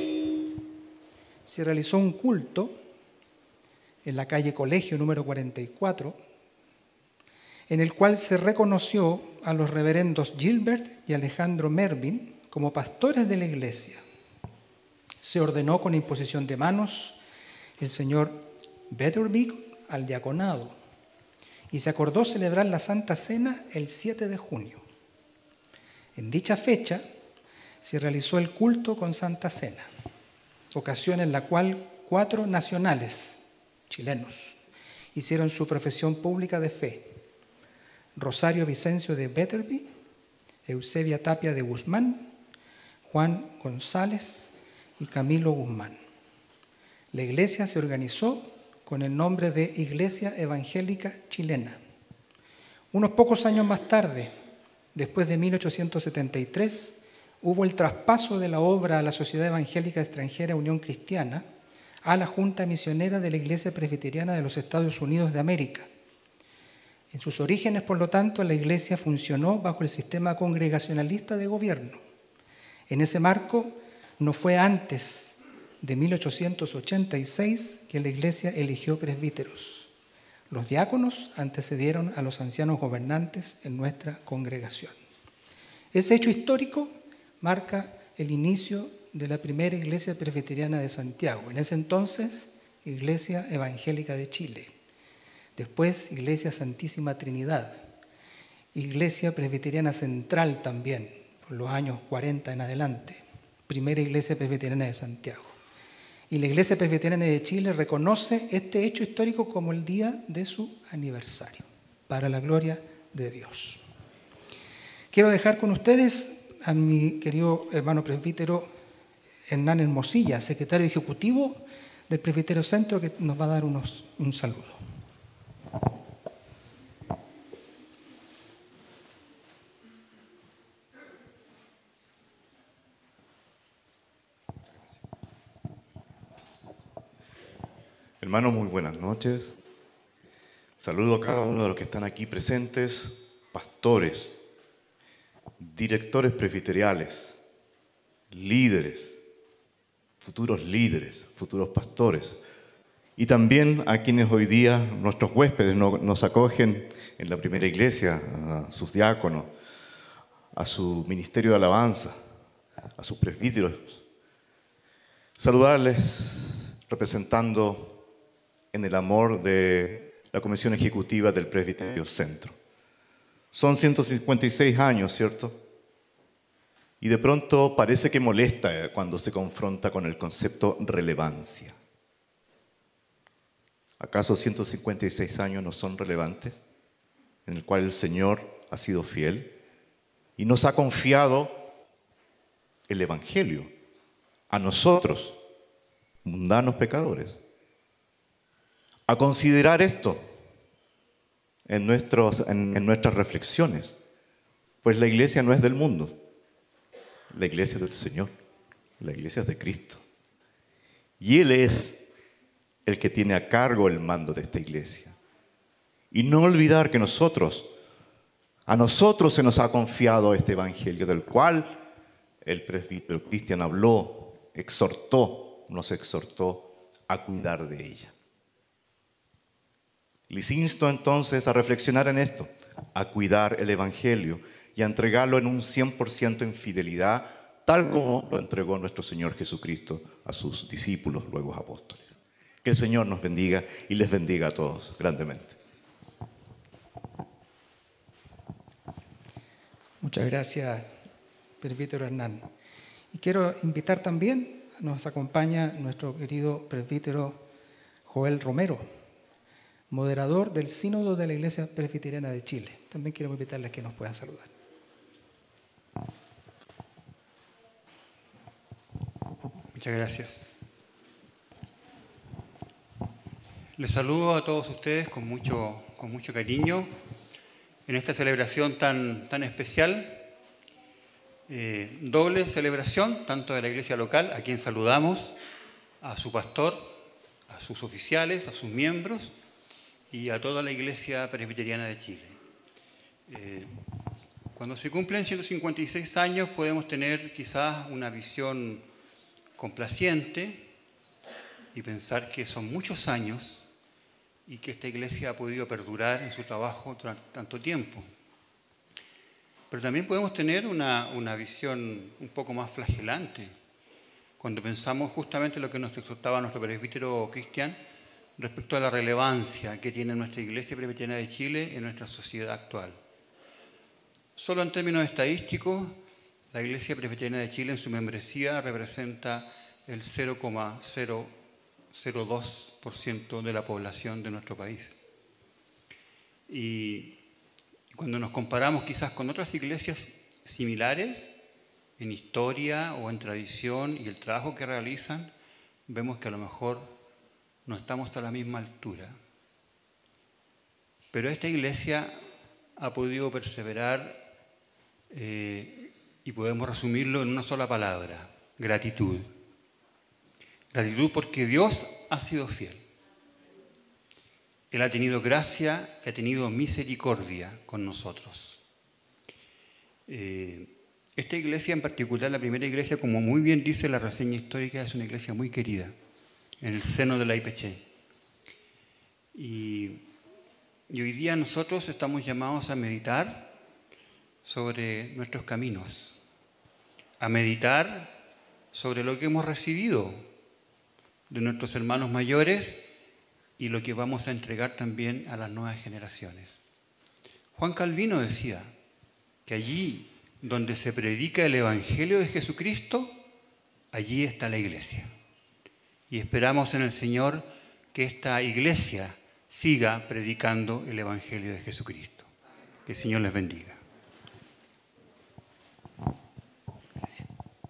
se realizó un culto en la calle Colegio número cuarenta y cuatro, en el cual se reconoció a los reverendos Gilbert y Alejandro Mervin como pastores de la iglesia. Se ordenó con imposición de manos el señor Betterbeek al diaconado y se acordó celebrar la Santa Cena el siete de junio. En dicha fecha se realizó el culto con Santa Cena, ocasión en la cual cuatro nacionales chilenos hicieron su profesión pública de fe: Rosario Vicencio de Betterby, Eusebia Tapia de Guzmán, Juan González y Camilo Guzmán. La iglesia se organizó con el nombre de Iglesia Evangélica Chilena. Unos pocos años más tarde, después de mil ochocientos setenta y tres, hubo el traspaso de la obra a la Sociedad Evangélica Extranjera Unión Cristiana a la Junta Misionera de la Iglesia Presbiteriana de los Estados Unidos de América. En sus orígenes, por lo tanto, la iglesia funcionó bajo el sistema congregacionalista de gobierno. En ese marco, no fue antes de mil ochocientos ochenta y seis que la iglesia eligió presbíteros. Los diáconos antecedieron a los ancianos gobernantes en nuestra congregación. Ese hecho histórico marca el inicio de la primera iglesia presbiteriana de Santiago. En ese entonces Iglesia Evangélica de Chile. Después, Iglesia Santísima Trinidad. Iglesia Presbiteriana Central también, por los años cuarenta en adelante. Primera Iglesia Presbiteriana de Santiago. Y la Iglesia Presbiteriana de Chile reconoce este hecho histórico como el día de su aniversario, para la gloria de Dios. Quiero dejar con ustedes a mi querido hermano presbítero Hernán Hermosilla, secretario ejecutivo del Presbiterio Centro, que nos va a dar unos, un saludo. Hermanos, muy buenas noches. Saludo a cada uno de los que están aquí presentes, pastores, directores presbiteriales, líderes, futuros líderes, futuros pastores, y también a quienes hoy día nuestros huéspedes nos acogen en la primera iglesia, a sus diáconos, a su ministerio de alabanza, a sus presbíteros. Saludarles representando en el amor de la Comisión Ejecutiva del Presbiterio Centro. Son ciento cincuenta y seis años, ¿cierto? Y de pronto parece que molesta cuando se confronta con el concepto relevancia. ¿Acaso ciento cincuenta y seis años no son relevantes? En el cual el Señor ha sido fiel y nos ha confiado el Evangelio a nosotros, mundanos pecadores, a considerar esto en, nuestros, en, en nuestras reflexiones. Pues la iglesia no es del mundo, la iglesia es del Señor, la iglesia es de Cristo. Y Él es el que tiene a cargo el mando de esta iglesia. Y no olvidar que nosotros, a nosotros se nos ha confiado este evangelio, del cual el presbítero Cristian habló, exhortó, nos exhortó a cuidar de ella. Les insto entonces a reflexionar en esto, a cuidar el evangelio y a entregarlo en un cien por ciento en fidelidad, tal como lo entregó nuestro Señor Jesucristo a sus discípulos, luego apóstoles. Que el Señor nos bendiga y les bendiga a todos grandemente. Muchas gracias, presbítero Hernán. Y quiero invitar también, nos acompaña nuestro querido presbítero Joel Romero, moderador del Sínodo de la Iglesia Presbiteriana de Chile. También quiero invitarles a que nos puedan saludar. Muchas gracias. Les saludo a todos ustedes con mucho, con mucho cariño en esta celebración tan, tan especial. Eh, doble celebración, tanto de la iglesia local, a quien saludamos, a su pastor, a sus oficiales, a sus miembros, y a toda la Iglesia Presbiteriana de Chile. Eh, cuando se cumplen ciento cincuenta y seis años podemos tener quizás una visión complaciente y pensar que son muchos años y que esta Iglesia ha podido perdurar en su trabajo durante tanto tiempo. Pero también podemos tener una, una visión un poco más flagelante cuando pensamos justamente lo que nos exhortaba nuestro presbítero Cristian respecto a la relevancia que tiene nuestra Iglesia Presbiteriana de Chile en nuestra sociedad actual. Solo en términos estadísticos, la Iglesia Presbiteriana de Chile en su membresía representa el cero coma cero cero dos por ciento de la población de nuestro país. Y cuando nos comparamos quizás con otras iglesias similares en historia o en tradición y el trabajo que realizan, vemos que a lo mejor no estamos a la misma altura. Pero esta iglesia ha podido perseverar eh, y podemos resumirlo en una sola palabra: gratitud. Gratitud porque Dios ha sido fiel. Él ha tenido gracia, ha tenido misericordia con nosotros. Eh, esta iglesia en particular, la primera iglesia, como muy bien dice la reseña histórica, es una iglesia muy querida en el seno de la I P C. Y, y hoy día nosotros estamos llamados a meditar sobre nuestros caminos, a meditar sobre lo que hemos recibido de nuestros hermanos mayores y lo que vamos a entregar también a las nuevas generaciones. Juan Calvino decía que allí donde se predica el Evangelio de Jesucristo, allí está la iglesia. Y esperamos en el Señor que esta iglesia siga predicando el Evangelio de Jesucristo. Que el Señor les bendiga. Gracias.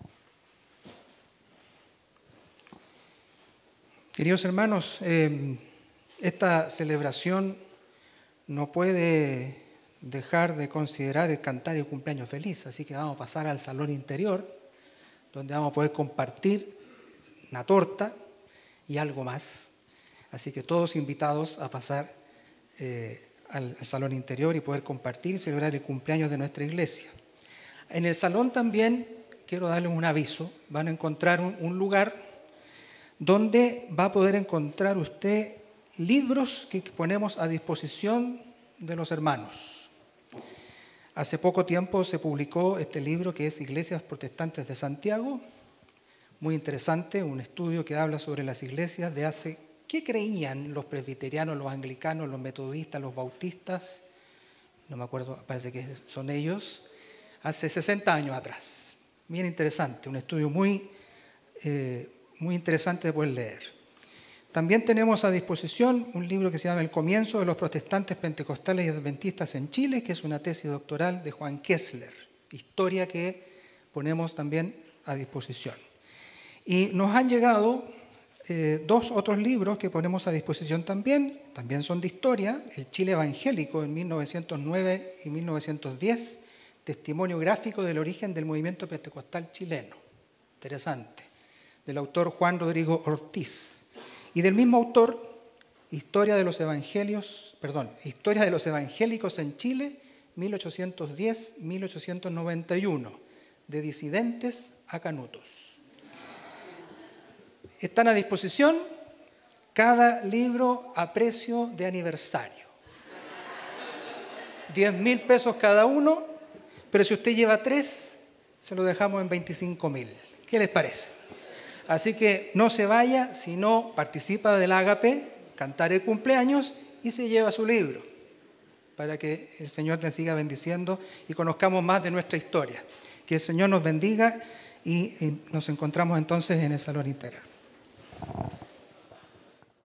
Queridos hermanos, eh, esta celebración no puede dejar de considerar el cantar el cumpleaños feliz, así que vamos a pasar al salón interior, donde vamos a poder compartir una torta y algo más. Así que todos invitados a pasar eh, al, al salón interior y poder compartir y celebrar el cumpleaños de nuestra iglesia. En el salón también quiero darles un aviso. Van a encontrar un, un lugar donde va a poder encontrar usted libros que ponemos a disposición de los hermanos. Hace poco tiempo se publicó este libro que es Iglesias Protestantes de Santiago, muy interesante, un estudio que habla sobre las iglesias de hace, ¿qué creían los presbiterianos, los anglicanos, los metodistas, los bautistas? No me acuerdo, parece que son ellos, hace sesenta años atrás. Bien interesante, un estudio muy, eh, muy interesante de poder leer. También tenemos a disposición un libro que se llama El comienzo de los protestantes pentecostales y adventistas en Chile, que es una tesis doctoral de Juan Kessler, historia que ponemos también a disposición. Y nos han llegado eh, dos otros libros que ponemos a disposición también, también son de historia, El Chile Evangélico en mil novecientos nueve y mil novecientos diez, testimonio gráfico del origen del movimiento pentecostal chileno, interesante, del autor Juan Rodrigo Ortiz. Y del mismo autor, Historia de los Evangelios, perdón, Historia de los Evangélicos en Chile, mil ochocientos diez a mil ochocientos noventa y uno, de disidentes a canutos. Están a disposición cada libro a precio de aniversario. diez mil pesos cada uno, pero si usted lleva tres, se lo dejamos en veinticinco mil. ¿Qué les parece? Así que no se vaya, sino participa del ágape, cantar el cumpleaños y se lleva su libro para que el Señor te siga bendiciendo y conozcamos más de nuestra historia. Que el Señor nos bendiga y, y nos encontramos entonces en el salón interior.